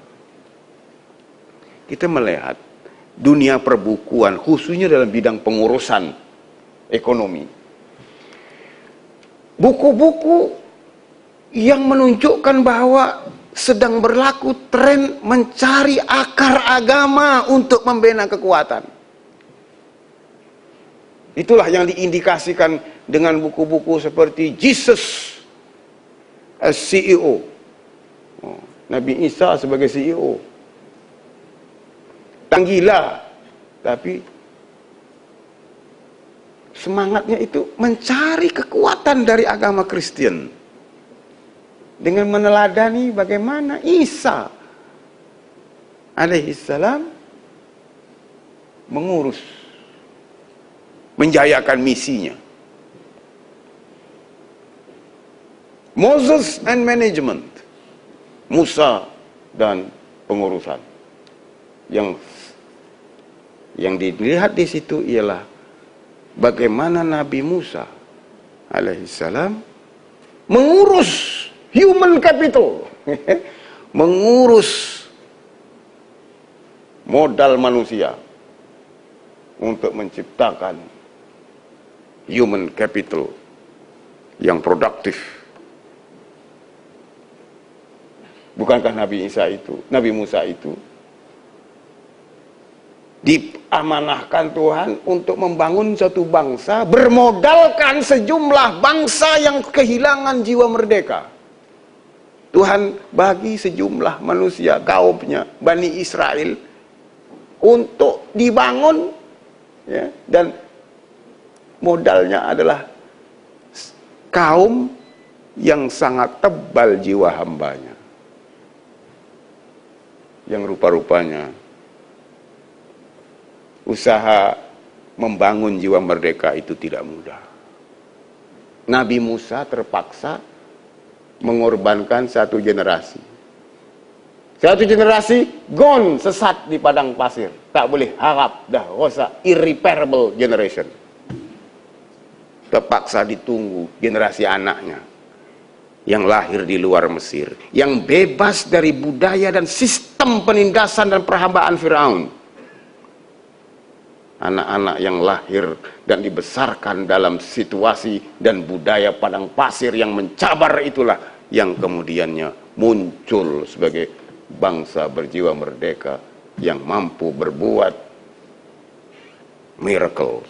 Kita melihat dunia perbukuan, khususnya dalam bidang pengurusan ekonomi, buku-buku yang menunjukkan bahwa sedang berlaku tren mencari akar agama untuk membina kekuatan. Itulah yang diindikasikan dengan buku-buku seperti Jesus as C E O. Oh, Nabi Isa sebagai C E O. Tanggila, tapi semangatnya itu mencari kekuatan dari agama Kristen dengan meneladani bagaimana Isa alaihissalam mengurus, menjayakan misinya. Moses and management, Musa dan pengurusan. Yang yang dilihat di situ ialah bagaimana Nabi Musa alaihissalam mengurus human capital, mengurus modal manusia untuk menciptakan human capital yang produktif. Bukankah Nabi Isa itu, Nabi Musa itu diamanahkan Tuhan untuk membangun suatu bangsa bermodalkan sejumlah bangsa yang kehilangan jiwa merdeka. Tuhan bagi sejumlah manusia, kaumnya, Bani Israel, untuk dibangun, ya, dan modalnya adalah kaum yang sangat tebal jiwa hambanya, yang rupa-rupanya usaha membangun jiwa merdeka itu tidak mudah. Nabi Musa terpaksa mengorbankan satu generasi. Satu generasi gone, sesat di padang pasir. Tak boleh harap, dah rosak, irreparable generation. Terpaksa ditunggu generasi anaknya yang lahir di luar Mesir, yang bebas dari budaya dan sistem penindasan dan perhambaan Firaun. Anak-anak yang lahir dan dibesarkan dalam situasi dan budaya padang pasir yang mencabar itulah yang kemudiannya muncul sebagai bangsa berjiwa merdeka yang mampu berbuat miracles.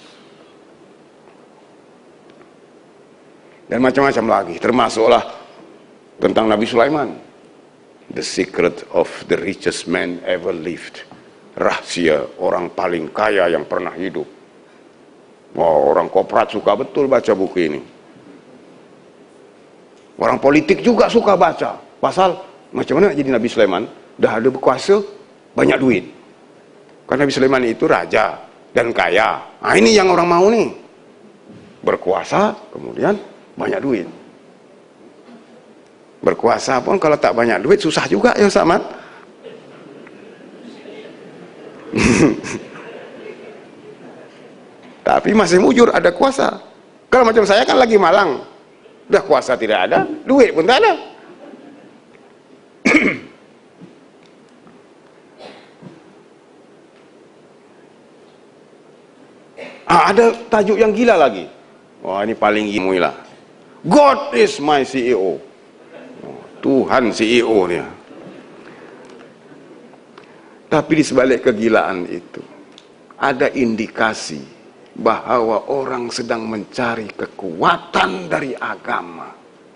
Dan macam-macam lagi, termasuklah tentang Nabi Sulaiman. The secret of the richest man ever lived. Rahasia orang paling kaya yang pernah hidup. Wah, orang koprat suka betul baca buku ini. Orang politik juga suka baca. Pasal macam mana jadi Nabi Sulaiman? Dah ada berkuasa, banyak duit. Karena Nabi Sulaiman itu raja dan kaya. Nah, ini yang orang mau nih. Berkuasa, kemudian banyak duit. Berkuasa pun kalau tak banyak duit susah juga ya Samad. Tapi masih mujur, ada kuasa. Kalau macam saya kan lagi malang, udah kuasa tidak ada, duit pun tak ada. Ah, ada tajuk yang gila lagi. Wah, ini paling gimui lah. God is my C E O. Tuhan C E O nya. Tapi di sebalik kegilaan itu ada indikasi bahwa orang sedang mencari kekuatan dari agama.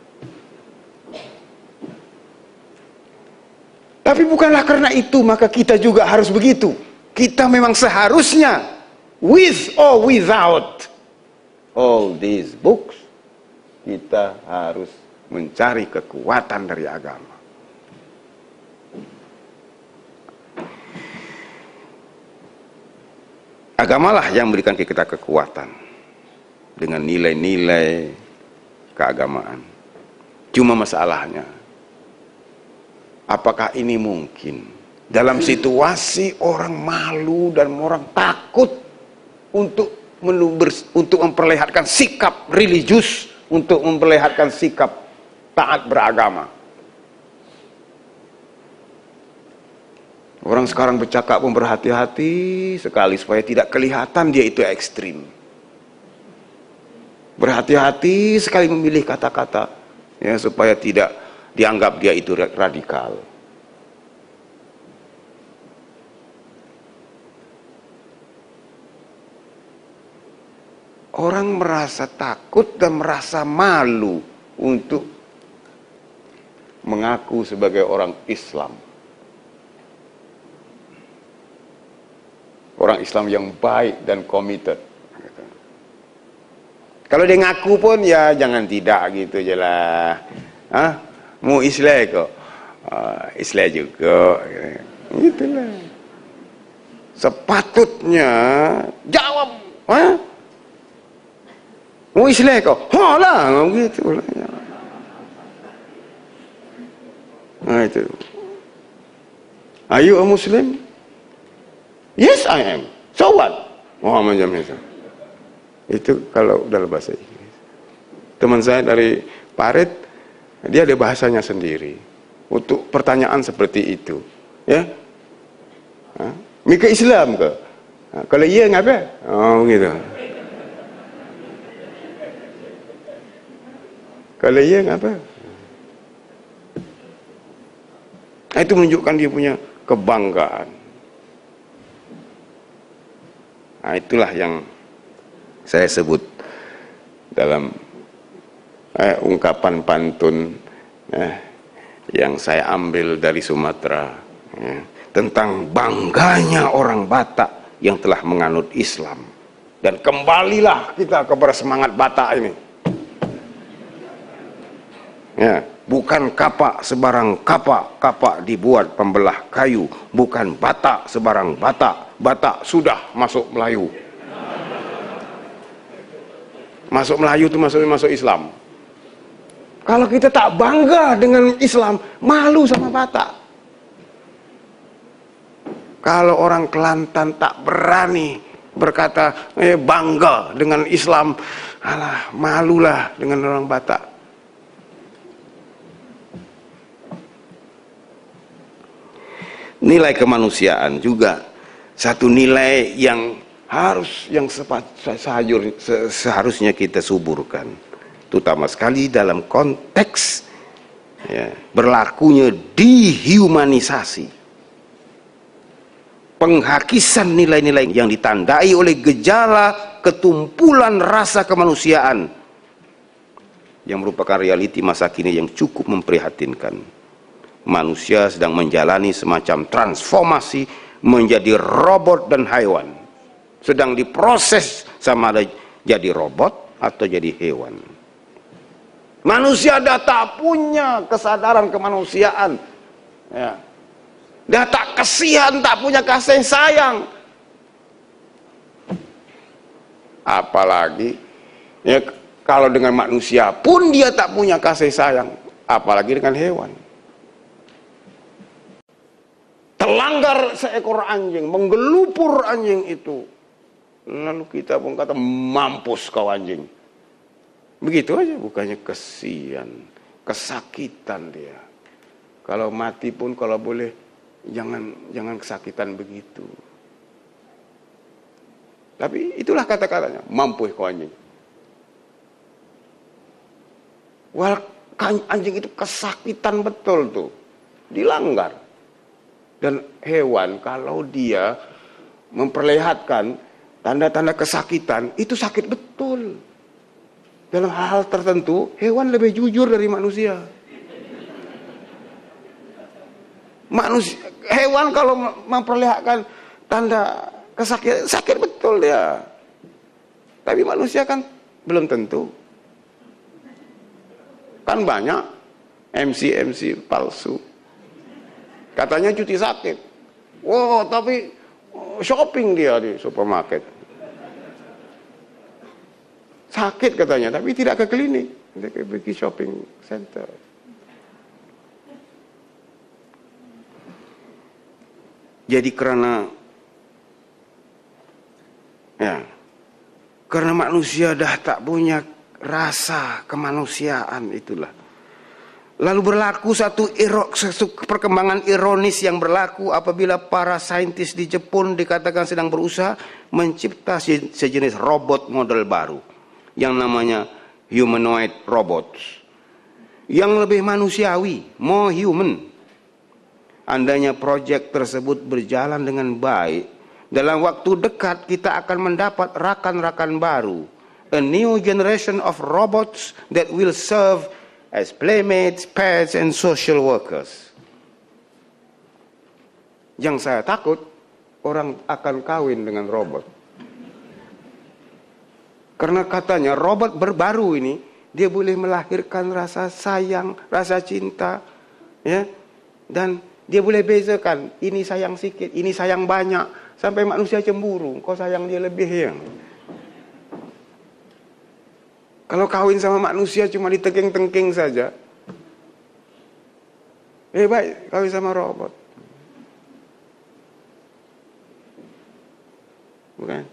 Tapi bukanlah karena itu maka kita juga harus begitu. Kita memang seharusnya, with or without all these books, kita harus mencari kekuatan dari agama. Agamalah yang memberikan kita kekuatan dengan nilai-nilai keagamaan. Cuma masalahnya, apakah ini mungkin dalam situasi orang malu dan orang takut untuk untuk memperlihatkan sikap religius, untuk memperlihatkan sikap taat beragama? Orang sekarang bercakap pun berhati-hati sekali supaya tidak kelihatan dia itu ekstrim. Berhati-hati sekali memilih kata-kata ya, supaya tidak dianggap dia itu radikal. orang merasa takut dan merasa malu untuk mengaku sebagai orang Islam. Orang Islam yang baik dan committed. Kalau dia ngaku pun ya jangan tidak gitu je lah. Hah? Mau Islam kok? Uh, Islam juga. Itulah. Sepatutnya jawab. Hah? Mau Islam kok? Ha lah, gitu lah. Nah itu. Are you a Muslim? Yes, I am. So what? Oh, macam itu. Itu kalau dalam bahasa Inggris. Teman saya dari Parit, dia ada bahasanya sendiri untuk pertanyaan seperti itu. Ya, Mika Islam ke? Ha, kalau iya ngapa? Oh, gitu. Kalau iya ngapa? Nah, itu menunjukkan dia punya kebanggaan. Nah, itulah yang saya sebut dalam eh, ungkapan pantun eh, yang saya ambil dari Sumatera eh, tentang bangganya orang Batak yang telah menganut Islam. Dan kembalilah kita kepada semangat Batak ini. Ya, bukan kapak sebarang kapak, kapak dibuat pembelah kayu. Bukan Batak sebarang Batak, Batak sudah masuk Melayu. Masuk Melayu itu maksudnya masuk Islam. Kalau kita tak bangga dengan Islam, malu sama Batak. Kalau orang Kelantan tak berani berkata eh, bangga dengan Islam, alah malulah dengan orang Batak. Nilai kemanusiaan juga satu nilai yang harus yang sehajur, seharusnya kita suburkan, terutama sekali dalam konteks ya, berlakunya dehumanisasi, penghakisan nilai-nilai yang ditandai oleh gejala ketumpulan rasa kemanusiaan yang merupakan realiti masa kini yang cukup memprihatinkan. Manusia sedang menjalani semacam transformasi menjadi robot dan hewan, sedang diproses sama ada jadi robot atau jadi hewan. Manusia dah tak punya kesadaran kemanusiaan, ya. Dah tak kasihan, tak punya kasih sayang. Apalagi ya, kalau dengan manusia pun dia tak punya kasih sayang, apalagi dengan hewan. Terlanggar seekor anjing, menggelupur anjing itu, lalu kita pun kata mampus kau anjing. Begitu aja, bukannya kesian, kesakitan dia. Kalau mati pun kalau boleh jangan jangan kesakitan begitu. Tapi itulah kata-katanya, mampus kau anjing. Wal anjing itu kesakitan betul tuh, dilanggar. Dan hewan kalau dia memperlihatkan tanda-tanda kesakitan, itu sakit betul. Dalam hal-hal tertentu, hewan lebih jujur dari manusia. Manusia, hewan kalau memperlihatkan tanda kesakitan, sakit betul dia. Tapi manusia kan belum tentu. Kan banyak M C M C palsu. Katanya cuti sakit. Wow, tapi shopping dia di supermarket. Sakit katanya, tapi tidak ke klinik. Dia pergi shopping center. Jadi karena ya, karena manusia dah tak punya rasa kemanusiaan itulah. Lalu berlaku satu, iro, satu perkembangan ironis yang berlaku apabila para saintis di Jepun dikatakan sedang berusaha mencipta sejenis robot model baru yang namanya humanoid robots, yang lebih manusiawi, more human. Andainya proyek tersebut berjalan dengan baik, dalam waktu dekat kita akan mendapat rakan-rakan baru a new generation of robots that will serve as playmates, pets, and social workers. Yang saya takut, orang akan kawin dengan robot. Karena katanya robot berbaru ini, dia boleh melahirkan rasa sayang, rasa cinta, ya, dan dia boleh bezakan, ini sayang sedikit, ini sayang banyak, sampai manusia cemburu, kau sayang dia lebih ya. Kalau kawin sama manusia cuma ditengking-tengking saja, eh baik kawin sama robot. Bukan?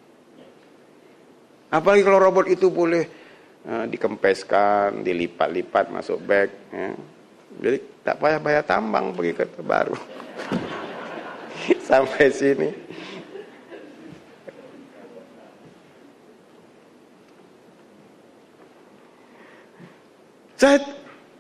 Apalagi kalau robot itu boleh uh, dikempeskan, dilipat-lipat masuk bag, ya. Jadi tak payah bayar tambang pergi ke baru. Sampai sini. Saya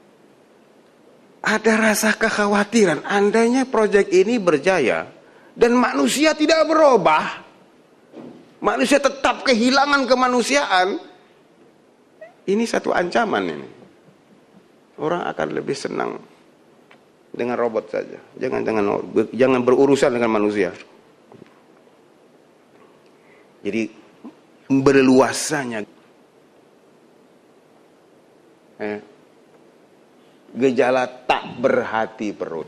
ada rasa kekhawatiran andainya proyek ini berjaya dan manusia tidak berubah, manusia tetap kehilangan kemanusiaan, ini satu ancaman ini. Orang akan lebih senang dengan robot saja, jangan jangan jangan berurusan dengan manusia. Jadi berluasanya eh, gejala tak berhati perut.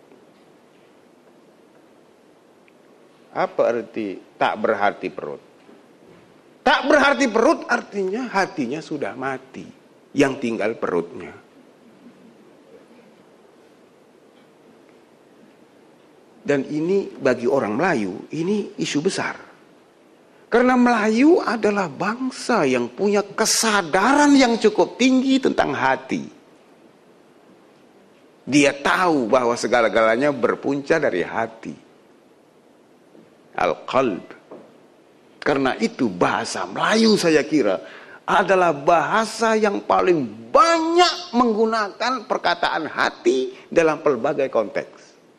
Apa arti tak berhati perut? Tak berhati perut artinya hatinya sudah mati, yang tinggal perutnya. Dan ini bagi orang Melayu, ini isu besar. Karena Melayu adalah bangsa yang punya kesadaran yang cukup tinggi tentang hati. Dia tahu bahwa segala-galanya berpunca dari hati. Al-qalb. Karena itu bahasa Melayu saya kira adalah bahasa yang paling banyak menggunakan perkataan hati dalam pelbagai konteks.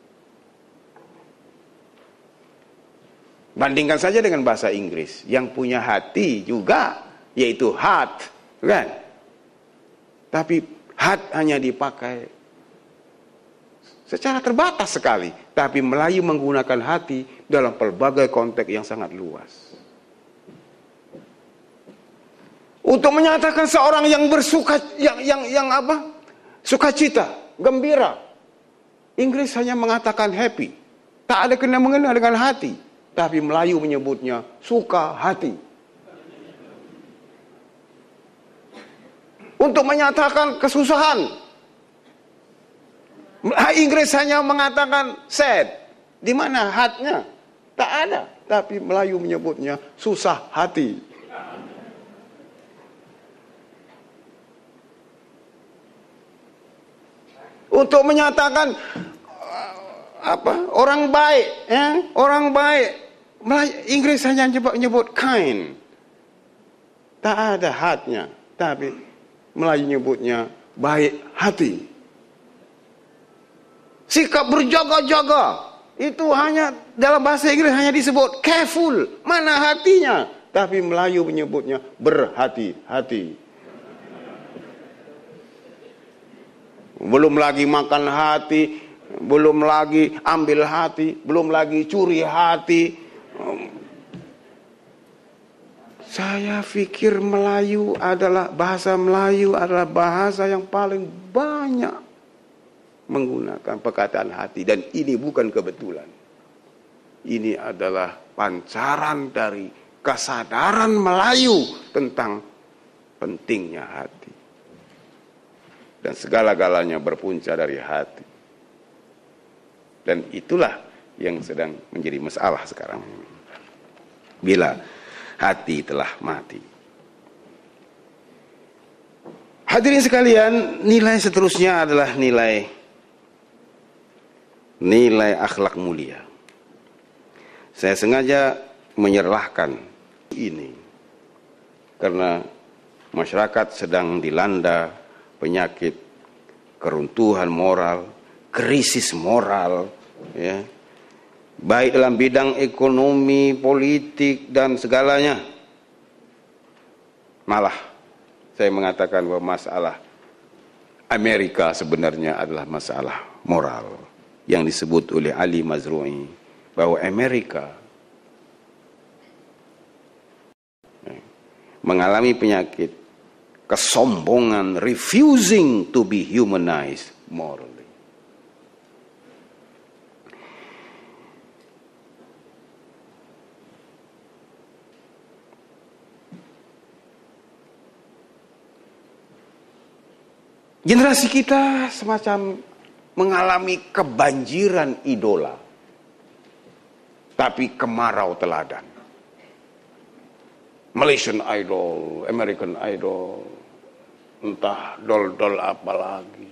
Bandingkan saja dengan bahasa Inggris yang punya hati juga, yaitu heart, kan? Tapi heart hanya dipakai secara terbatas sekali. Tapi Melayu menggunakan hati dalam pelbagai konteks yang sangat luas. Untuk menyatakan seorang yang bersuka, yang yang yang apa? Sukacita, gembira. Inggris hanya mengatakan happy, tak ada kena mengena dengan hati. Tapi Melayu menyebutnya suka hati. Untuk menyatakan kesusahan, Inggris hanya mengatakan sad. Di mana hatnya? Tak ada. Tapi Melayu menyebutnya susah hati. Untuk menyatakan apa? Orang baik, ya? Orang baik. Inggris hanya nyebut, nyebut kind. Tak ada hatnya. Tapi Melayu nyebutnya baik hati. Sikap berjaga-jaga itu hanya dalam bahasa Inggris hanya disebut careful. Mana hatinya? Tapi Melayu menyebutnya berhati-hati. Belum lagi makan hati, belum lagi ambil hati, belum lagi curi hati. Saya pikir Melayu adalah bahasa Melayu adalah bahasa yang paling banyak menggunakan perkataan hati, dan ini bukan kebetulan. Ini adalah pancaran dari kesadaran Melayu tentang pentingnya hati. Dan segala-galanya berpunca dari hati. Dan itulah yang sedang menjadi masalah sekarang. Bila hati telah mati. Hadirin sekalian, nilai seterusnya adalah nilai nilai akhlak mulia. Saya sengaja menyerahkan ini karena masyarakat sedang dilanda penyakit keruntuhan moral, krisis moral, ya. Baik dalam bidang ekonomi, politik, dan segalanya. Malah saya mengatakan bahwa masalah Amerika sebenarnya adalah masalah moral yang disebut oleh Ali Mazrui bahwa Amerika mengalami penyakit kesombongan, refusing to be humanized morally. Generasi kita semacam mengalami kebanjiran idola, tapi kemarau teladan. Malaysian Idol, American Idol, entah dol-dol apa lagi.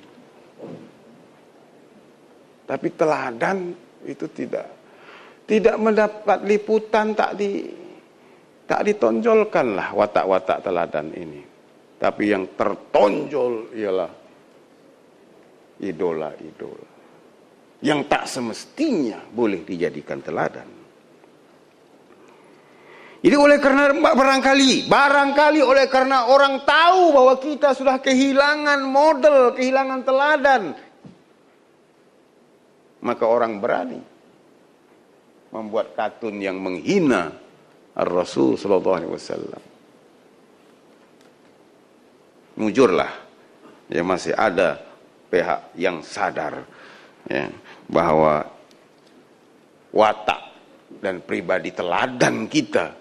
Tapi teladan itu tidak tidak mendapat liputan, tak di tak ditonjolkanlah watak-watak teladan ini. Tapi yang tertonjol ialah idola-idola yang tak semestinya boleh dijadikan teladan. Jadi oleh karena barangkali, barangkali oleh karena orang tahu bahwa kita sudah kehilangan model, kehilangan teladan, maka orang berani membuat kartun yang menghina Rasul Sallallahu Alaihi Wasallam. Mujurlah, ya masih ada pihak yang sadar ya, bahwa watak dan pribadi teladan kita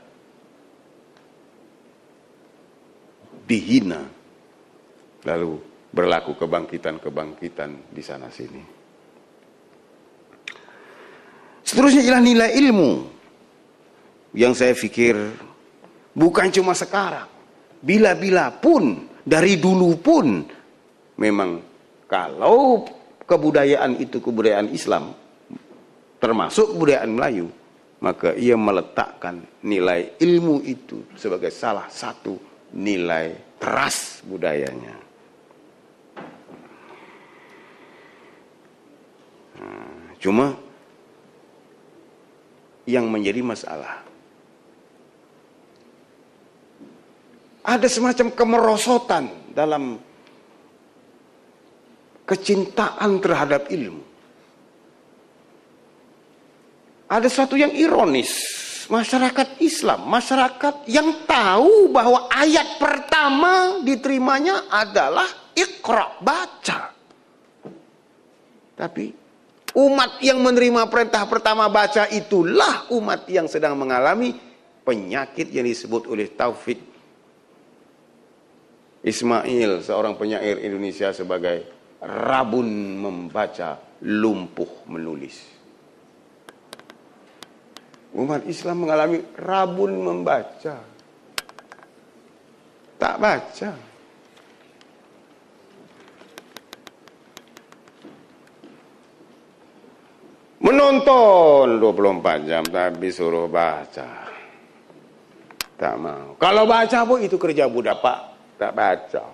dihina, lalu berlaku kebangkitan-kebangkitan di sana sini. Seterusnya ialah nilai ilmu yang saya pikir bukan cuma sekarang, bila-bila pun, dari dulu pun memang kalau kebudayaan itu kebudayaan Islam, termasuk kebudayaan Melayu, maka ia meletakkan nilai ilmu itu sebagai salah satu nilai teras budayanya. Nah, cuma yang menjadi masalah, ada semacam kemerosotan dalam kecintaan terhadap ilmu. Ada sesuatu yang ironis. Masyarakat Islam, masyarakat yang tahu bahwa ayat pertama diterimanya adalah Iqra, baca. Tapi umat yang menerima perintah pertama baca itulah umat yang sedang mengalami penyakit yang disebut oleh Taufik Ismail, seorang penyair Indonesia, sebagai rabun membaca, lumpuh menulis. Umat Islam mengalami rabun membaca, tak baca. Menonton dua puluh empat jam tapi suruh baca, tak mau. Kalau baca pun itu kerja budak, Pak, tak baca.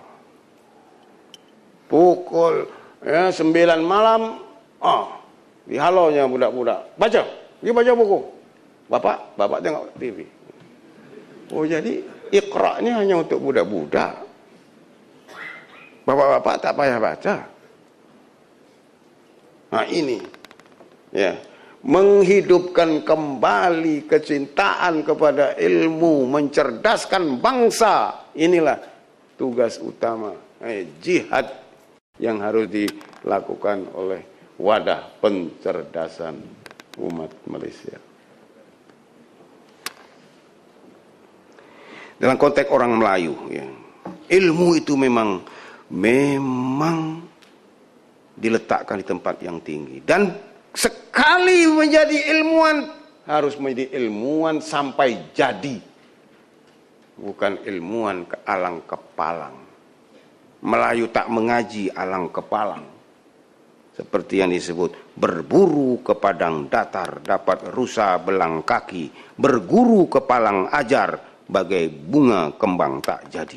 Pukul ya, sembilan malam, ah, dihalonya budak-budak, baca, dia baca buku. Bapak, bapak tengok T V. Oh, jadi Iqra ini hanya untuk budak-budak. Bapak-bapak tak payah baca. Nah ini, ya, menghidupkan kembali kecintaan kepada ilmu, mencerdaskan bangsa. Inilah tugas utama, eh, jihad yang harus dilakukan oleh wadah pencerdasan umat Malaysia. Dalam konteks orang Melayu, ya, ilmu itu memang memang diletakkan di tempat yang tinggi. Dan sekali menjadi ilmuwan, harus menjadi ilmuwan sampai jadi. Bukan ilmuwan ke alang kepalang. Melayu tak mengaji alang kepalang. Seperti yang disebut, berburu ke padang datar, dapat rusa belang kaki. Berguru ke palang ajar, bagai bunga kembang tak jadi.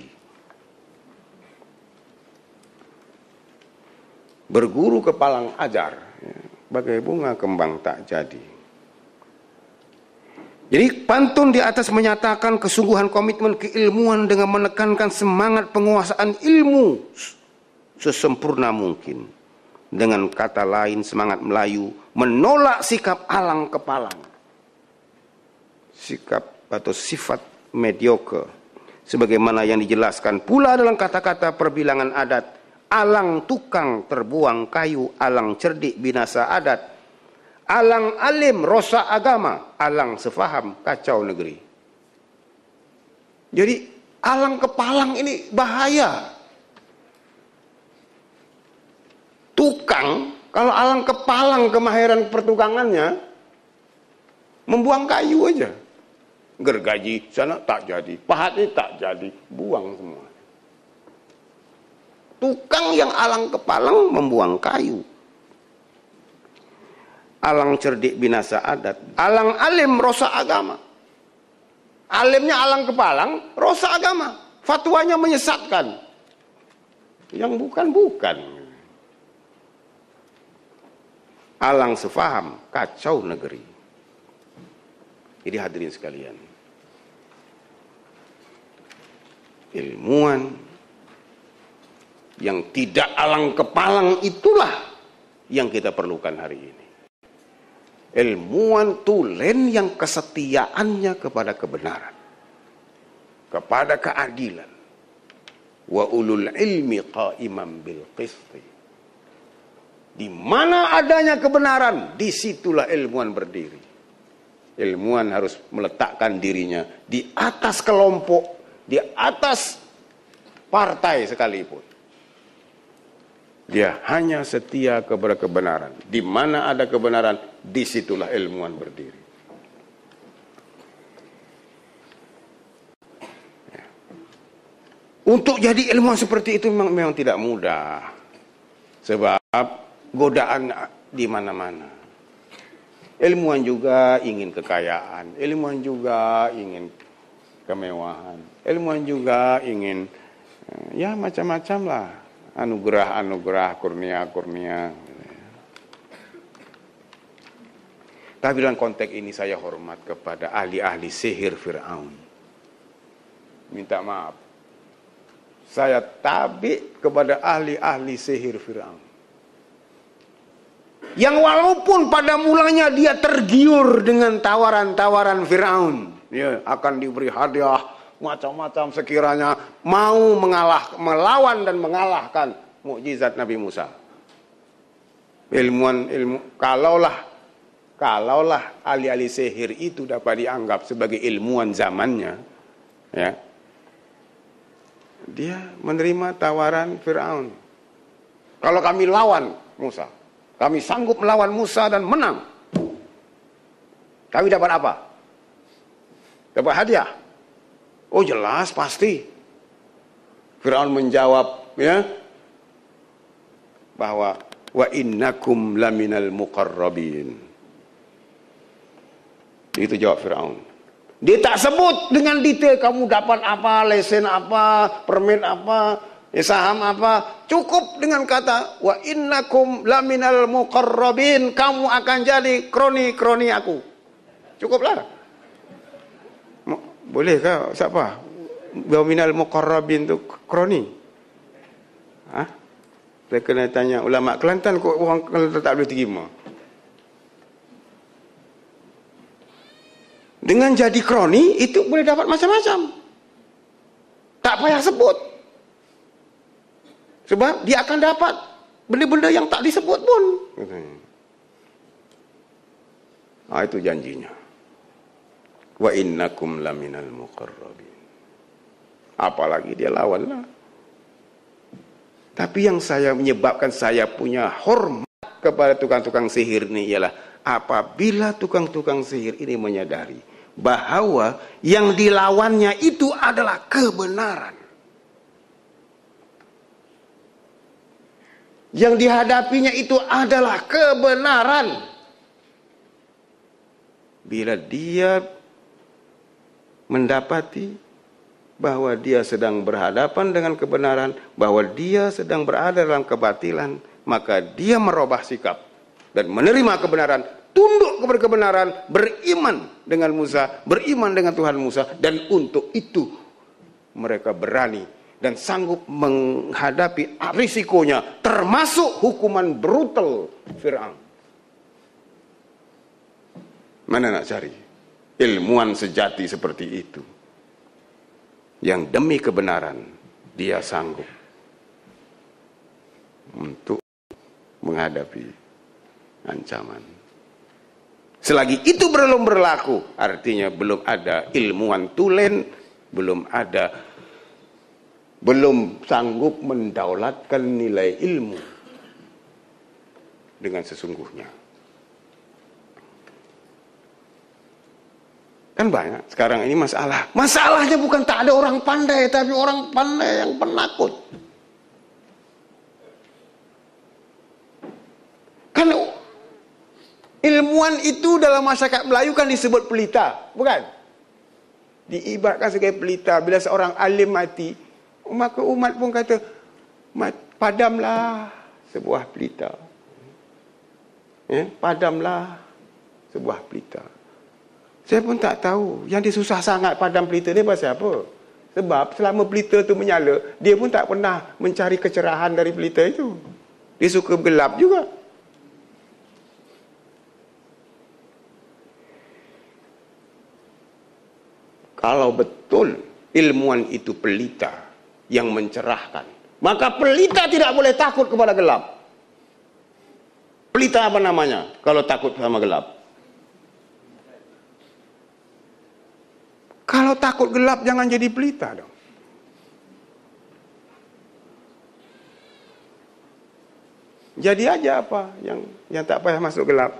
Berguru ke palang ajar, bagai bunga kembang tak jadi. Jadi pantun di atas menyatakan kesungguhan komitmen keilmuan dengan menekankan semangat penguasaan ilmu sesempurna mungkin. Dengan kata lain, semangat Melayu menolak sikap alang kepalang, sikap atau sifat mediocre, sebagaimana yang dijelaskan pula dalam kata-kata perbilangan adat, alang tukang terbuang kayu, alang cerdik binasa adat, alang alim rosak agama, alang sefaham kacau negeri. Jadi alang kepalang ini bahaya. Tukang, kalau alang kepalang kemahiran pertukangannya, membuang kayu aja. Gergaji sana tak jadi, pahatnya tak jadi, buang semua. Tukang yang alang kepalang membuang kayu. Alang cerdik binasa adat, alang alim rosak agama. Alimnya alang kepalang, rosak agama. Fatwanya menyesatkan. Yang bukan-bukan. Alang sefaham, kacau negeri. Jadi hadirin sekalian, ilmuwan yang tidak alang kepalang itulah yang kita perlukan hari ini. Ilmuwan tulen yang kesetiaannya kepada kebenaran, kepada keadilan. Wa ulul ilmi qa'iman bil qisti. Di mana adanya kebenaran, disitulah ilmuwan berdiri. Ilmuwan harus meletakkan dirinya di atas kelompok, di atas partai sekalipun. Dia hanya setia kepada kebenaran. Di mana ada kebenaran, disitulah ilmuwan berdiri. Ya. Untuk jadi ilmuwan seperti itu memang, memang tidak mudah. Sebab godaan di mana-mana. Ilmuwan juga ingin kekayaan, ilmuwan juga ingin kemewahan, ilmuwan juga ingin ya macam-macam lah, anugerah-anugerah, kurnia-kurnia. Tapi dalam konteks ini saya hormat kepada ahli-ahli sihir Fir'aun. Minta maaf, saya tabik kepada ahli-ahli sihir Fir'aun. Yang walaupun pada mulanya dia tergiur dengan tawaran-tawaran Fir'aun, ya, akan diberi hadiah macam-macam sekiranya mau mengalah, melawan dan mengalahkan mukjizat Nabi Musa. Ilmuwan ilmu, kalaulah kalaulah ahli-ahli sihir itu dapat dianggap sebagai ilmuwan zamannya, ya, dia menerima tawaran Fir'aun. Kalau kami lawan Musa, kami sanggup melawan Musa dan menang, kami dapat apa? Dapat hadiah. Oh jelas pasti. Fir'aun menjawab, ya, bahwa wa innakum laminal muqarrabin. Itu jawab Fir'aun. Dia tak sebut dengan detail kamu dapat apa, lesen apa, permen apa, ya, saham apa. Cukup dengan kata wa innakum laminal muqarrabin, kamu akan jadi kroni-kroni aku. Cukuplah. Bolehkah siapa? Laminal muqarrabin itu kroni? Hah? Saya kena tanya ulama Kelantan, kok orang Kelantan tak boleh terima. Dengan jadi kroni itu boleh dapat macam-macam. Tak payah sebut. Sebab dia akan dapat benda-benda yang tak disebut pun. Ah, itu janjinya. Wa innakum laminal muqarrabin. Apalagi dia lawanlah. Tapi yang saya menyebabkan saya punya hormat kepada tukang-tukang sihir ini ialah apabila tukang-tukang sihir ini menyadari bahwa yang dilawannya itu adalah kebenaran. Yang dihadapinya itu adalah kebenaran. Bila dia mendapati bahwa dia sedang berhadapan dengan kebenaran, bahwa dia sedang berada dalam kebatilan, maka dia merubah sikap dan menerima kebenaran, tunduk kepada kebenaran, beriman dengan Musa, beriman dengan Tuhan Musa, dan untuk itu mereka berani dan sanggup menghadapi risikonya, termasuk hukuman brutal Fir'aun. Mana nak cari ilmuwan sejati seperti itu, yang demi kebenaran dia sanggup untuk menghadapi ancaman. Selagi itu belum berlaku, artinya belum ada ilmuwan tulen, belum ada, belum sanggup mendaulatkan nilai ilmu dengan sesungguhnya. Kan banyak sekarang ini masalah. Masalahnya bukan tak ada orang pandai, tapi orang pandai yang penakut. Kan ilmuwan itu dalam masyarakat Melayu kan disebut pelita, bukan? Diibaratkan sebagai pelita. Bila seorang alim mati, maka umat pun kata, padamlah sebuah pelita. Ya, padamlah sebuah pelita. Saya pun tak tahu yang dia susah sangat padam pelita ni pasal apa. Sebab selama pelita tu menyala, dia pun tak pernah mencari kecerahan dari pelita itu. Dia suka gelap juga. Kalau betul ilmuwan itu pelita yang mencerahkan, maka pelita tidak boleh takut kepada gelap. Pelita apa namanya kalau takut sama gelap? Kalau takut gelap jangan jadi pelita dong. Jadi aja apa yang yang tak payah masuk gelap.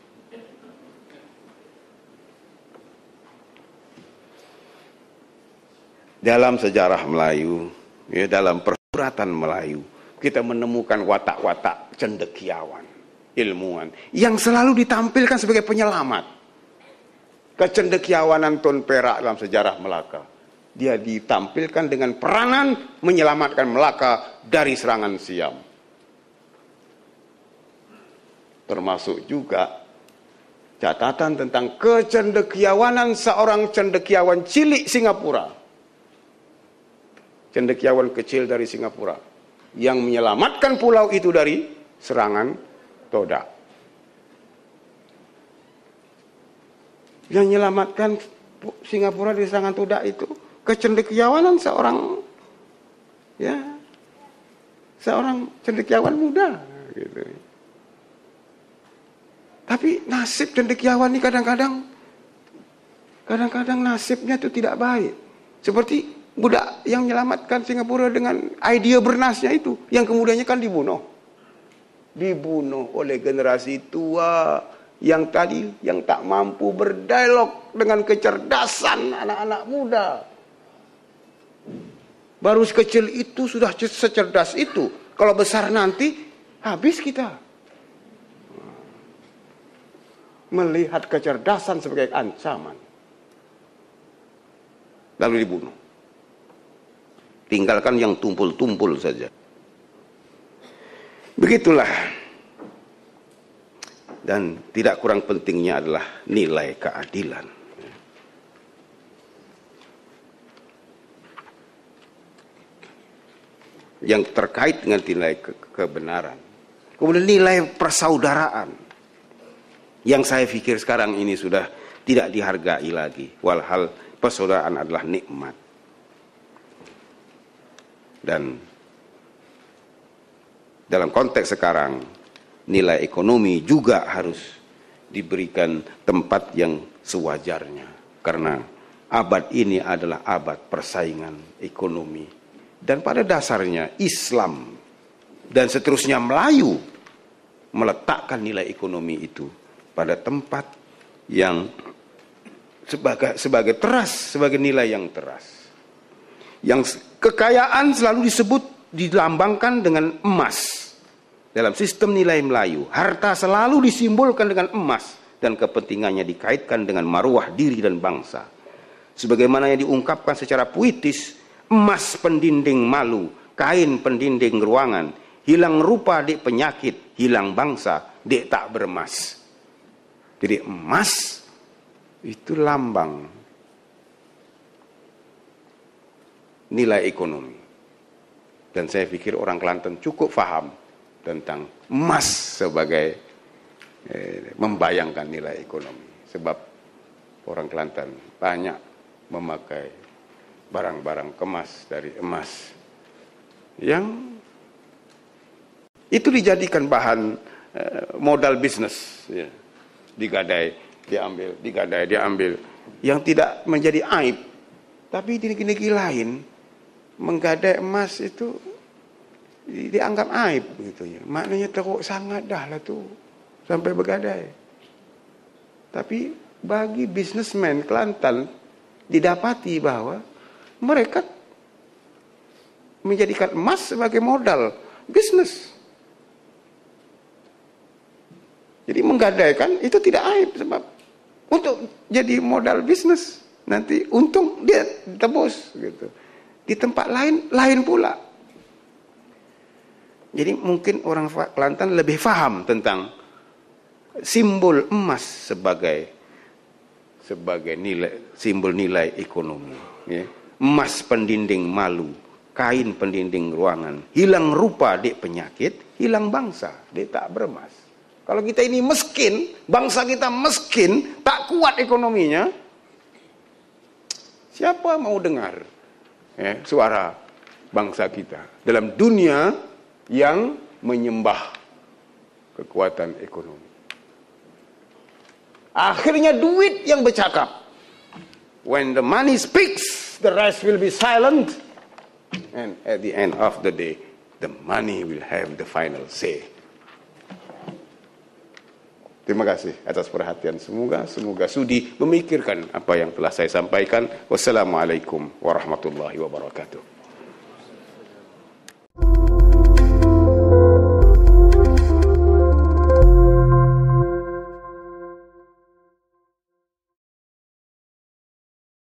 Dalam sejarah Melayu, ya, dalam persuratan Melayu, kita menemukan watak-watak cendekiawan, ilmuwan, yang selalu ditampilkan sebagai penyelamat. Kecendekiawanan Tun Perak dalam sejarah Melaka, dia ditampilkan dengan peranan menyelamatkan Melaka dari serangan Siam. Termasuk juga catatan tentang kecendekiawanan seorang cendekiawan cilik Singapura. Cendekiawan kecil dari Singapura yang menyelamatkan pulau itu dari serangan Todak. Yang menyelamatkan Singapura dari serangan Todak itu kecendekiawanan seorang, ya, seorang cendekiawan muda. Gitu. Tapi nasib cendekiawan ini kadang-kadang, kadang-kadang nasibnya itu tidak baik. Seperti budak yang menyelamatkan Singapura dengan idea bernasnya itu, yang kemudiannya kan dibunuh. Dibunuh oleh generasi tua yang tadi, yang tak mampu berdialog dengan kecerdasan anak-anak muda. Baru sekecil itu sudah secerdas itu. Kalau besar nanti, habis kita. Melihat kecerdasan sebagai ancaman. Lalu dibunuh. Tinggalkan yang tumpul-tumpul saja. Begitulah. Dan tidak kurang pentingnya adalah nilai keadilan. Yang terkait dengan nilai ke kebenaran. Kemudian nilai persaudaraan. Yang saya pikir sekarang ini sudah tidak dihargai lagi. Walhal persaudaraan adalah nikmat. Dan dalam konteks sekarang, nilai ekonomi juga harus diberikan tempat yang sewajarnya. Karena abad ini adalah abad persaingan ekonomi. Dan pada dasarnya Islam dan seterusnya Melayu meletakkan nilai ekonomi itu pada tempat yang sebagai, sebagai teras, sebagai nilai yang teras. Yang kekayaan selalu disebut, dilambangkan dengan emas. Dalam sistem nilai Melayu, harta selalu disimbolkan dengan emas dan kepentingannya dikaitkan dengan maruah diri dan bangsa. Sebagaimana yang diungkapkan secara puitis, emas pendinding malu, kain pendinding ruangan, hilang rupa dek penyakit, hilang bangsa dek tak beremas. Jadi emas itu lambang nilai ekonomi. Dan saya pikir orang Kelantan cukup paham tentang emas sebagai eh, membayangkan nilai ekonomi. Sebab orang Kelantan banyak memakai barang-barang kemas dari emas yang itu dijadikan bahan eh, modal bisnis, ya. Digadai, diambil, digadai, diambil, yang tidak menjadi aib. Tapi di negeri-negeri lain menggadai emas itu dianggap aib, gitu ya. Maknanya teruk sangat dah lah tuh sampai bergadai. Tapi bagi bisnismen Kelantan didapati bahwa mereka menjadikan emas sebagai modal bisnis. Jadi menggadaikan itu tidak aib, sebab untuk jadi modal bisnis nanti untung dia tebus gitu. Di tempat lain lain pula. Jadi mungkin orang Kelantan lebih paham tentang simbol emas sebagai sebagai nilai, simbol nilai ekonomi, ya. Emas pendinding malu, kain pendinding ruangan, hilang rupa dek penyakit, hilang bangsa dek tak beremas. Kalau kita ini miskin, bangsa kita miskin, tak kuat ekonominya, siapa mau dengar ya, suara bangsa kita dalam dunia yang menyembah kekuatan ekonomi? Akhirnya duit yang bercakap. When the money speaks, the rest will be silent. And at the end of the day, the money will have the final say. Terima kasih atas perhatian. Semoga semoga sudi memikirkan apa yang telah saya sampaikan. Wassalamualaikum warahmatullahi wabarakatuh.